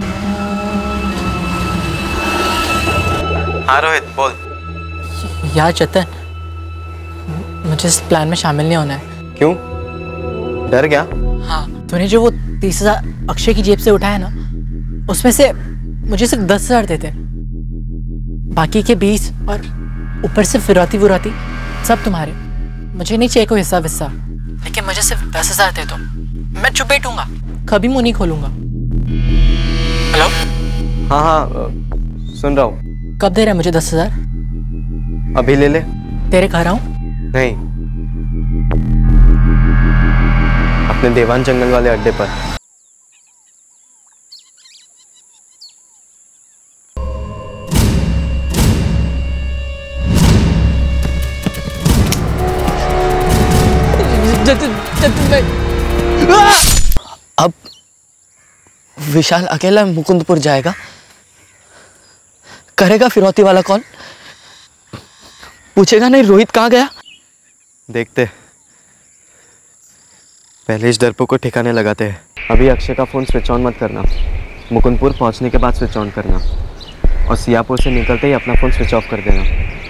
हाँ रोहित बोल। यार जतन, मुझे इस प्लान में शामिल नहीं होना है। क्यों, डर गया? हाँ, तूने जो वो तीस हजार अक्षय की जेब से उठाया ना, उसमें से मुझे सिर्फ दस हजार देते, बाकी के बीस और ऊपर से फिरौती बुरौती सब तुम्हारे। मुझे नहीं चाहिए कोई हिस्सा विस्सा, लेकिन मुझे सिर्फ दस हजार दे दो, मैं चुप बैठूंगा, कभी मुंह नहीं खोलूंगा। हेलो? हाँ हाँ सुन रहा हूँ। कब दे रहा है मुझे दस हजार? अभी ले ले। तेरे घर आऊं? नहीं, अपने देवान जंगल वाले अड्डे पर। अब विशाल अकेला मुकुंदपुर जाएगा, करेगा फिरौती वाला कॉल, पूछेगा नहीं रोहित कहाँ गया। देखते, पहले इस डरपोक को ठिकाने लगाते हैं। अभी अक्षय का फोन स्विच ऑन मत करना, मुकुंदपुर पहुंचने के बाद स्विच ऑन करना, और सियापुर से निकलते ही अपना फोन स्विच ऑफ कर देना।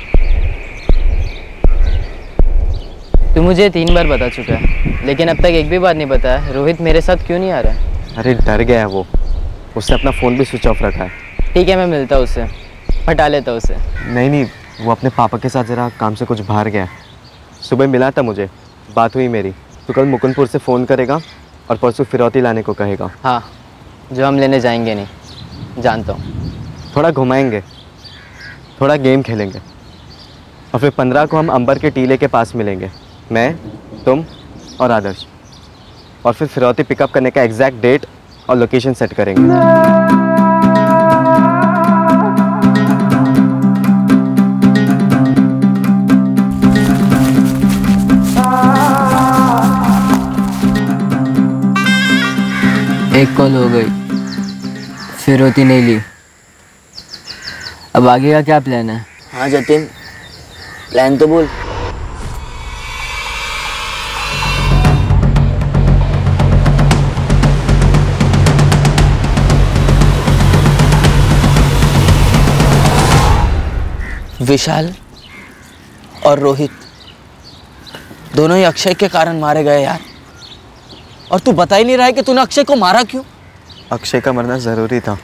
तू मुझे तीन बार बता चुका है, लेकिन अब तक एक भी बात नहीं बताया रोहित मेरे साथ क्यों नहीं आ रहा है। अरे डर गया है वो, उसने अपना फ़ोन भी स्विच ऑफ रखा है। ठीक है, मैं मिलता हूँ उससे, हटा लेता हूँ उसे। नहीं नहीं, वो अपने पापा के साथ ज़रा काम से कुछ बाहर गया है। सुबह मिला था मुझे, बात हुई मेरी। तो कल मुकुंदपुर से फ़ोन करेगा और परसों फिरौती लाने को कहेगा। हाँ, जो हम लेने जाएंगे नहीं, जानता हूँ। थोड़ा घुमाएंगे, थोड़ा गेम खेलेंगे, और फिर पंद्रह को हम अंबर के टीले के पास मिलेंगे, मैं, तुम और आदर्श। और फिर फिरौती पिकअप करने का एग्जैक्ट डेट और लोकेशन सेट करेंगे। एक कॉल हो गई, फिरौती नहीं ली, अब आगे का क्या प्लान है? हाँ जतिन, प्लान तो बोल। विशाल और रोहित दोनों ही अक्षय के कारण मारे गए यार, और तू बता ही नहीं रहा है कि तूने अक्षय को मारा क्यों? अक्षय का मरना जरूरी था,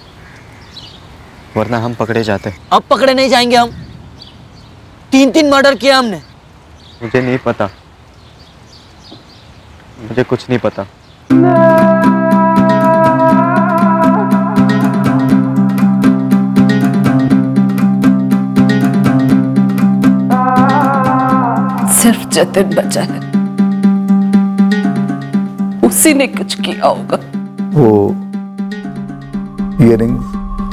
वरना हम पकड़े जाते। अब पकड़े नहीं जाएंगे हम, तीन तीन मर्डर किया हमने। मुझे नहीं पता, मुझे कुछ नहीं पता। सिर्फ जतिन बचा है, उसी ने कुछ किया होगा। वो इयररिंग्स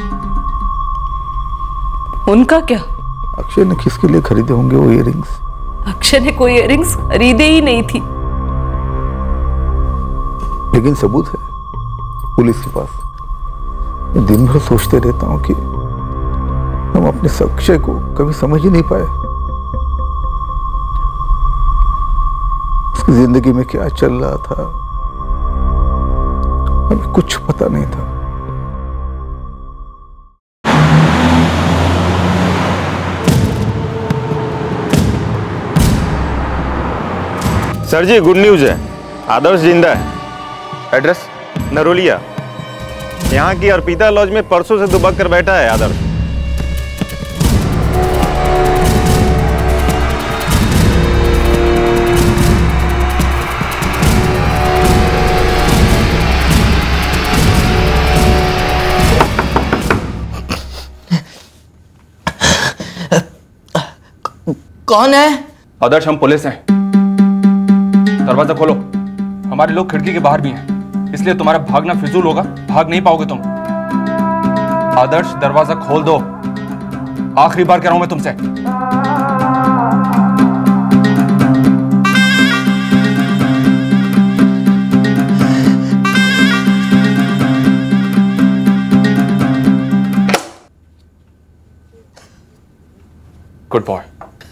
उनका क्या? अक्षय ने किसके लिए खरीदे होंगे वो इयररिंग्स? अक्षय ने कोई इयररिंग्स खरीदे ही नहीं थी। लेकिन सबूत है पुलिस के पास। मैं दिन भर सोचते रहता हूँ कि हम अपने अक्षय को कभी समझ ही नहीं पाए। उसकी जिंदगी में क्या चल रहा था हमें कुछ पता नहीं था। सर जी गुड न्यूज़ है, आदर्श जिंदा है। एड्रेस नरोलिया। यहाँ की अर्पिता लॉज में परसों से दुबक कर बैठा है आदर्श। कौन है? आदर्श हम पुलिस हैं। दरवाजा खोलो, हमारे लोग खिड़की के बाहर भी हैं, इसलिए तुम्हारा भागना फिजूल होगा, भाग नहीं पाओगे तुम। आदर्श दरवाजा खोल दो, आखिरी बार कह रहा हूं मैं तुमसे। Good boy.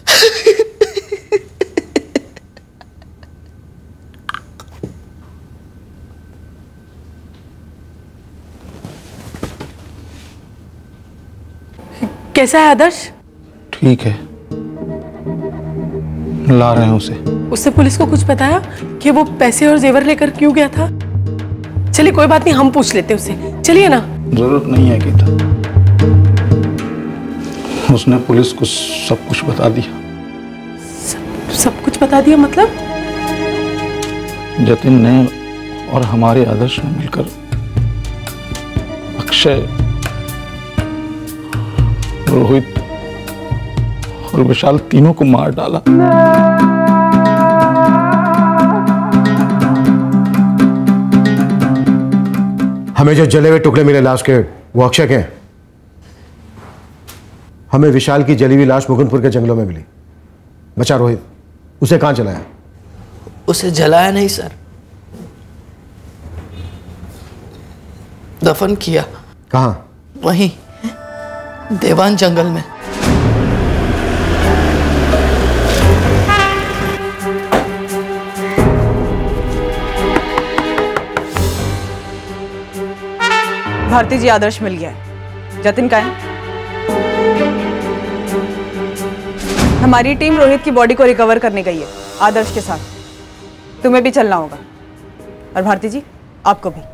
कैसा है आदर्श? ठीक है, ला रहे हैं उसे। उससे पुलिस को कुछ बताया कि वो पैसे और जेवर लेकर क्यों गया था? चलिए कोई बात नहीं, हम पूछ लेते उससे, चलिए ना। जरूरत नहीं है गीता, उसने पुलिस को सब कुछ बता दिया। सब, सब कुछ बता दिया मतलब? जतिन ने और हमारे आदर्श ने मिलकर अक्षय, रोहित और विशाल तीनों को मार डाला। हमें जो जले हुए टुकड़े मिले लाश के, वो अक्षय के हैं। हमें विशाल की जली हुई लाश मुकुंदपुर के जंगलों में मिली। बचा रोहित, उसे कहां जलाया? उसे जलाया नहीं सर, दफन किया। कहां? वहीं देवान जंगल में। भारती जी, आदर्श मिल गया है। जतिन का है? हमारी टीम रोहित की बॉडी को रिकवर करने गई है आदर्श के साथ। तुम्हें भी चलना होगा, और भारती जी आपको भी।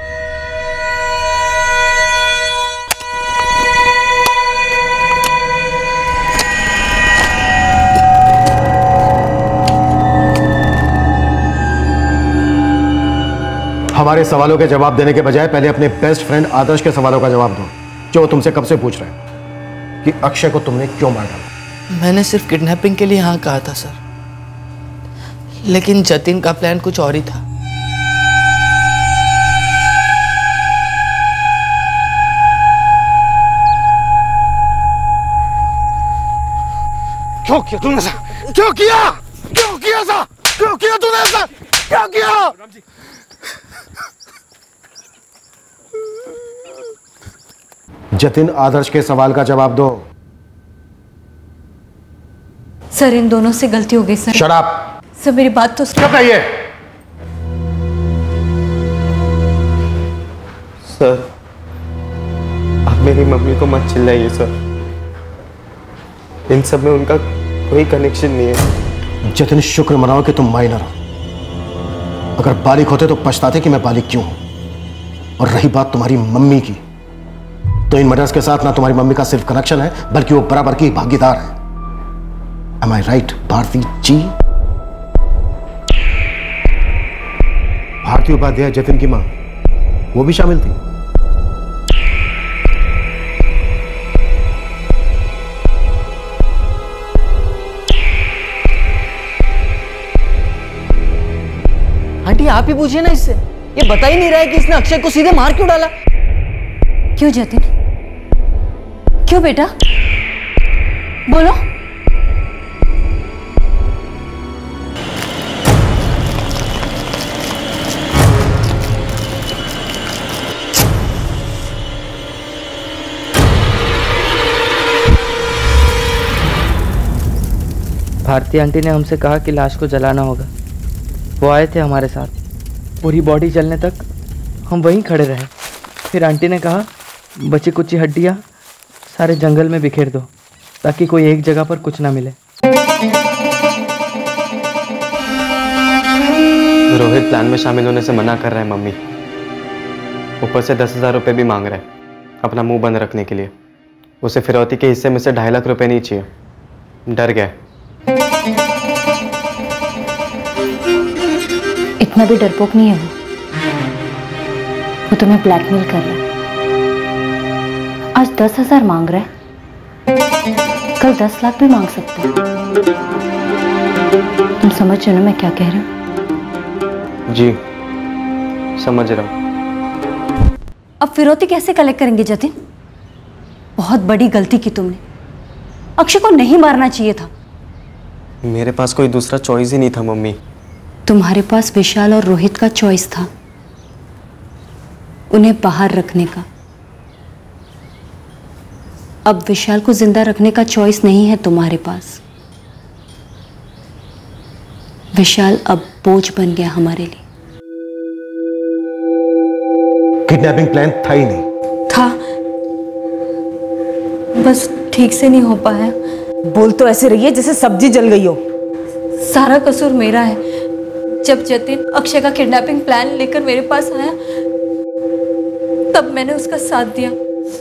हमारे सवालों के जवाब देने के बजाय पहले अपने बेस्ट फ्रेंड आदर्श के सवालों का जवाब दो, जो तुमसे कब से पूछ रहे हैं कि अक्षय को तुमने क्यों मार डाला। मैंने सिर्फ किडनैपिंग के लिए हाँ कहा था सर, लेकिन जतिन का प्लान कुछ और ही था। क्यों किया तूने ऐसा? क्यों किया? क्यों किया ऐसा? क्यों किया तूने ऐसा? क्या किया? जतिन, आदर्श के सवाल का जवाब दो। सर, इन दोनों से गलती हो गई सर। Shut up. सर मेरी बात तो चुप रहिए। सर, आप मेरी मम्मी को मत चिल्लाइए सर, इन सब में उनका कोई कनेक्शन नहीं है। जतिन, शुक्र मनाओ कि तुम माइनर हो। अगर बालिग होते तो पछताते कि मैं बालिग क्यों हूं। और रही बात तुम्हारी मम्मी की, तो इन मर्डर्स के साथ ना तुम्हारी मम्मी का सिर्फ कनेक्शन है, बल्कि वो बराबर की भागीदार है। Am I right, भारती जी? भारती उपाध्याय जतिन की मां, वो भी शामिल थी। आंटी आप ही पूछिए ना इससे, ये बता ही नहीं रहा है कि इसने अक्षय को सीधे मार क्यों डाला। क्यों जतिन? क्यों बेटा? बोलो। भारती आंटी ने हमसे कहा कि लाश को जलाना होगा। वो आए थे हमारे साथ, पूरी बॉडी जलने तक हम वहीं खड़े रहे। फिर आंटी ने कहा बची कुची हड्डियाँ सारे जंगल में बिखेर दो, ताकि कोई एक जगह पर कुछ ना मिले। रोहित प्लान में शामिल होने से मना कर रहा है मम्मी, ऊपर से दस हजार रुपये भी मांग रहा है अपना मुंह बंद रखने के लिए। उसे फिरौती के हिस्से में से ढाई लाख रुपए नहीं चाहिए, डर गया। इतना भी डरपोक नहीं है वो वो तुम्हें ब्लैकमेल कर रहा है। आज दस हजार मांग रहा है, कल दस लाख भी मांग सकते हो। तुम समझ रहे हो ना मैं क्या कह रही हूँ? जी समझ रहा हूँ। अब फिरौती कैसे कलेक्ट करेंगे जतिन? बहुत बड़ी गलती की तुमने। अक्षय को नहीं मारना चाहिए था। मेरे पास कोई दूसरा चॉइस ही नहीं था मम्मी। तुम्हारे पास विशाल और रोहित का चॉइस था, उन्हें बाहर रखने का। अब विशाल को जिंदा रखने का चॉइस नहीं है तुम्हारे पास। विशाल अब बोझ बन गया हमारे लिए। किडनैपिंग प्लान था ही नहीं। था, बस ठीक से नहीं हो पाया। बोल तो ऐसे रही है जैसे सब्जी जल गई हो। सारा कसूर मेरा है। जब जतिन अक्षय का किडनैपिंग प्लान लेकर मेरे पास आया तब मैंने उसका साथ दिया,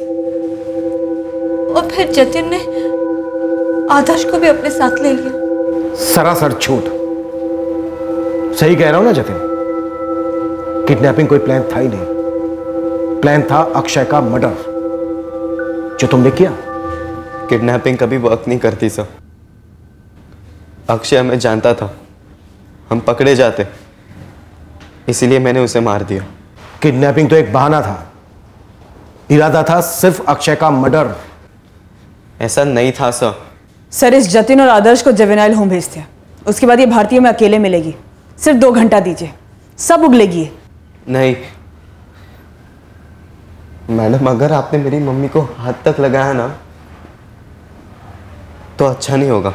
और फिर जतिन ने आदर्श को भी अपने साथ ले लिया। सरासर झूठ। सही कह रहा हूं ना जतिन, किडनैपिंग कोई प्लान था ही नहीं। प्लान था अक्षय का मर्डर, जो तुमने किया। किडनैपिंग कभी वर्क नहीं करती सर। अक्षय हमें जानता था, हम पकड़े जाते, इसीलिए मैंने उसे मार दिया। किडनैपिंग तो एक बहाना था, इरादा था सिर्फ अक्षय का मर्डर। ऐसा नहीं था सर। सर, इस जतिन और आदर्श को जुवेनाइल होम भेजते हैं, उसके बाद ये भारतीय में अकेले मिलेगी। सिर्फ दो घंटा दीजिए, सब उगलेगी। नहीं मैडम, अगर आपने मेरी मम्मी को हाथ तक लगाया ना तो अच्छा नहीं होगा।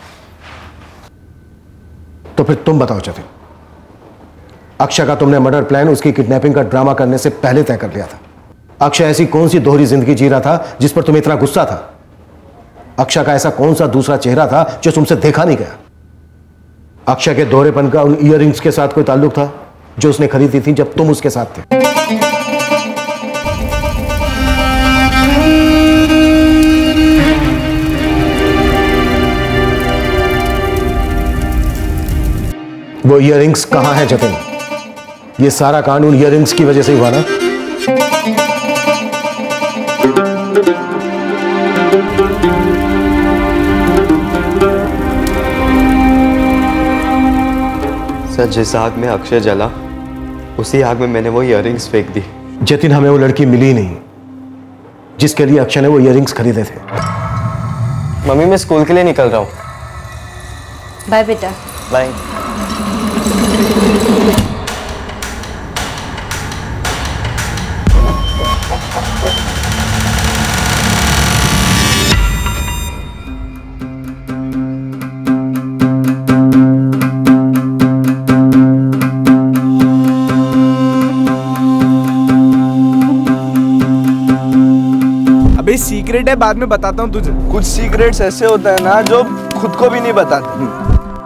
तो फिर तुम बताओ जतिन, अक्षय का तुमने मर्डर प्लान उसकी किडनैपिंग का ड्रामा करने से पहले तय कर लिया था। अक्षय ऐसी कौन सी दोहरी जिंदगी जी रहा था जिस पर तुम्हें इतना गुस्सा था? अक्षय का ऐसा कौन सा दूसरा चेहरा था जो तुमसे देखा नहीं गया? अक्षय के दोहरेपन का उन इयररिंग्स के साथ कोई ताल्लुक था जो उसने खरीदी थी जब तुम उसके साथ थे? वो इयररिंग्स कहां है जतिन? ये सारा कांड उन इयररिंग्स की वजह से हुआ ना? सर, जिस आग में अक्षय जला उसी आग में मैंने वो इयररिंग्स फेंक दी। जतिन, हमें वो लड़की मिली ही नहीं जिसके लिए अक्षय ने वो इयररिंग्स खरीदे थे। मम्मी, मैं स्कूल के लिए निकल रहा हूं। बाय बेटा। बाय। अबे सीक्रेट है, बाद में बताता हूँ तुझे। कुछ सीक्रेट्स ऐसे होते हैं ना जो खुद को भी नहीं बताते।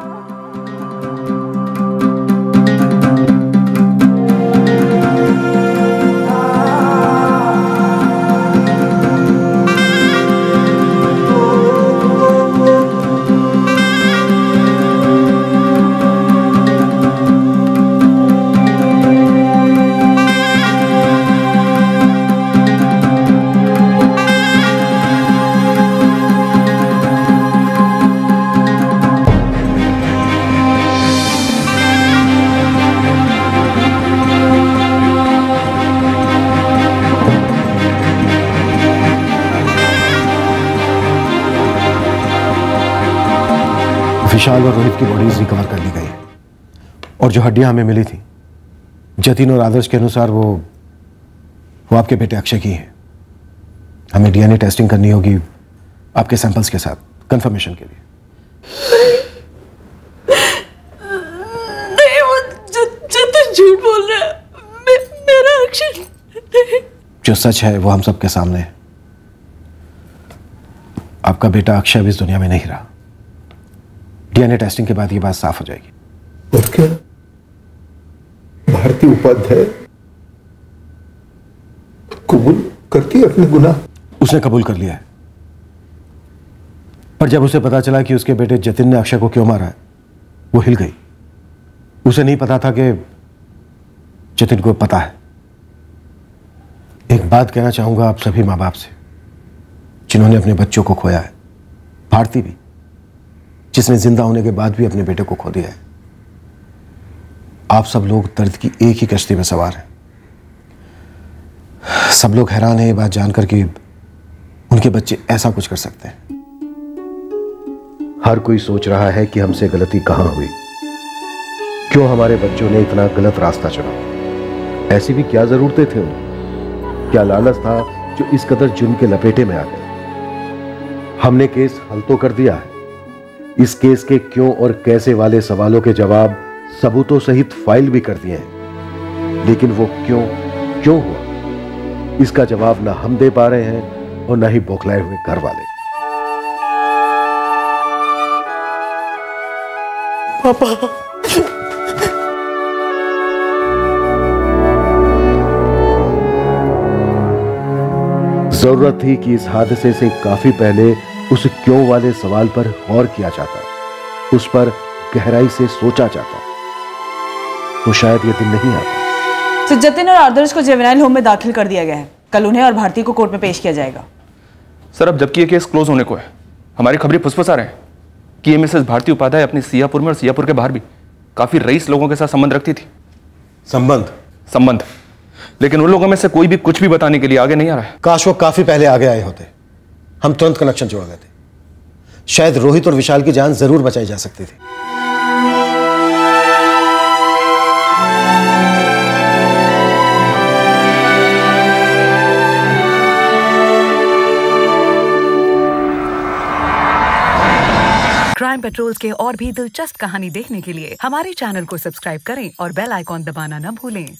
विशाल और रोहित की बॉडीज रिकवर कर ली गई और जो हड्डियां हमें मिली थी जतिन और आदर्श के अनुसार वो वो आपके बेटे अक्षय की हैं। हमें डीएनए टेस्टिंग करनी होगी आपके सैंपल्स के साथ कंफर्मेशन के लिए। नहीं, वो जतिन झूठ बोल रहा है। मे, मेरा अक्षय नहीं। जो सच है वो हम सबके सामने है। आपका बेटा अक्षय भी इस दुनिया में नहीं रहा। डीएनए टेस्टिंग के बाद ये बात साफ हो जाएगी। और क्या भारती उपाध्याय कबूल करती है अपने गुनाह? उसने कबूल कर लिया है, पर जब उसे पता चला कि उसके बेटे जतिन ने अक्षय को क्यों मारा है वो हिल गई। उसे नहीं पता था कि जतिन को पता है। एक बात कहना चाहूंगा आप सभी माँ बाप से जिन्होंने अपने बच्चों को खोया है, भारती भी, जिसने जिंदा होने के बाद भी अपने बेटे को खो दिया है। आप सब लोग दर्द की एक ही कश्ती में सवार हैं। सब लोग हैरान हैं ये बात जानकर कि उनके बच्चे ऐसा कुछ कर सकते हैं। हर कोई सोच रहा है कि हमसे गलती कहां हुई, क्यों हमारे बच्चों ने इतना गलत रास्ता चुना। ऐसी भी क्या जरूरतें थे उन्हें, क्या लालच था जो इस कदर जुर्म के लपेटे में आ गए। हमने केस हल तो कर दिया है। इस केस के क्यों और कैसे वाले सवालों के जवाब सबूतों सहित फाइल भी कर दिए हैं, लेकिन वो क्यों क्यों हुआ इसका जवाब ना हम दे पा रहे हैं और ना ही बौखलाए हुए घर वाले। पापा, जरूरत थी कि इस हादसे से काफी पहले उस क्यों वाले सवाल पर गौर किया जाता, उस पर गहराई से सोचा जाता, तो शायद यह दिन नहीं आता। तो जतिन और आदर्श को जुवेनाइल होम में दाखिल कर दिया गया है। कल उन्हें और भारती को कोर्ट में पेश किया जाएगा। सर, अब जबकि ये केस क्लोज होने को है, हमारी खबरें फुसफुसा रहे हैं कि ये मिसेस भारती उपाध्याय अपने सियापुर में और सियापुर के बाहर भी काफी रईस लोगों के साथ संबंध रखती थी। संबंध संबंध लेकिन उन लोगों में से कोई भी कुछ भी बताने के लिए आगे नहीं आ रहा है। काश वो काफी पहले आगे आए होते, हम तुरंत कनेक्शन जोड़ देते। शायद रोहित और विशाल की जान जरूर बचाई जा सकती थी। क्राइम पेट्रोल्स के और भी दिलचस्प कहानी देखने के लिए हमारे चैनल को सब्सक्राइब करें और बेल आइकॉन दबाना न भूलें।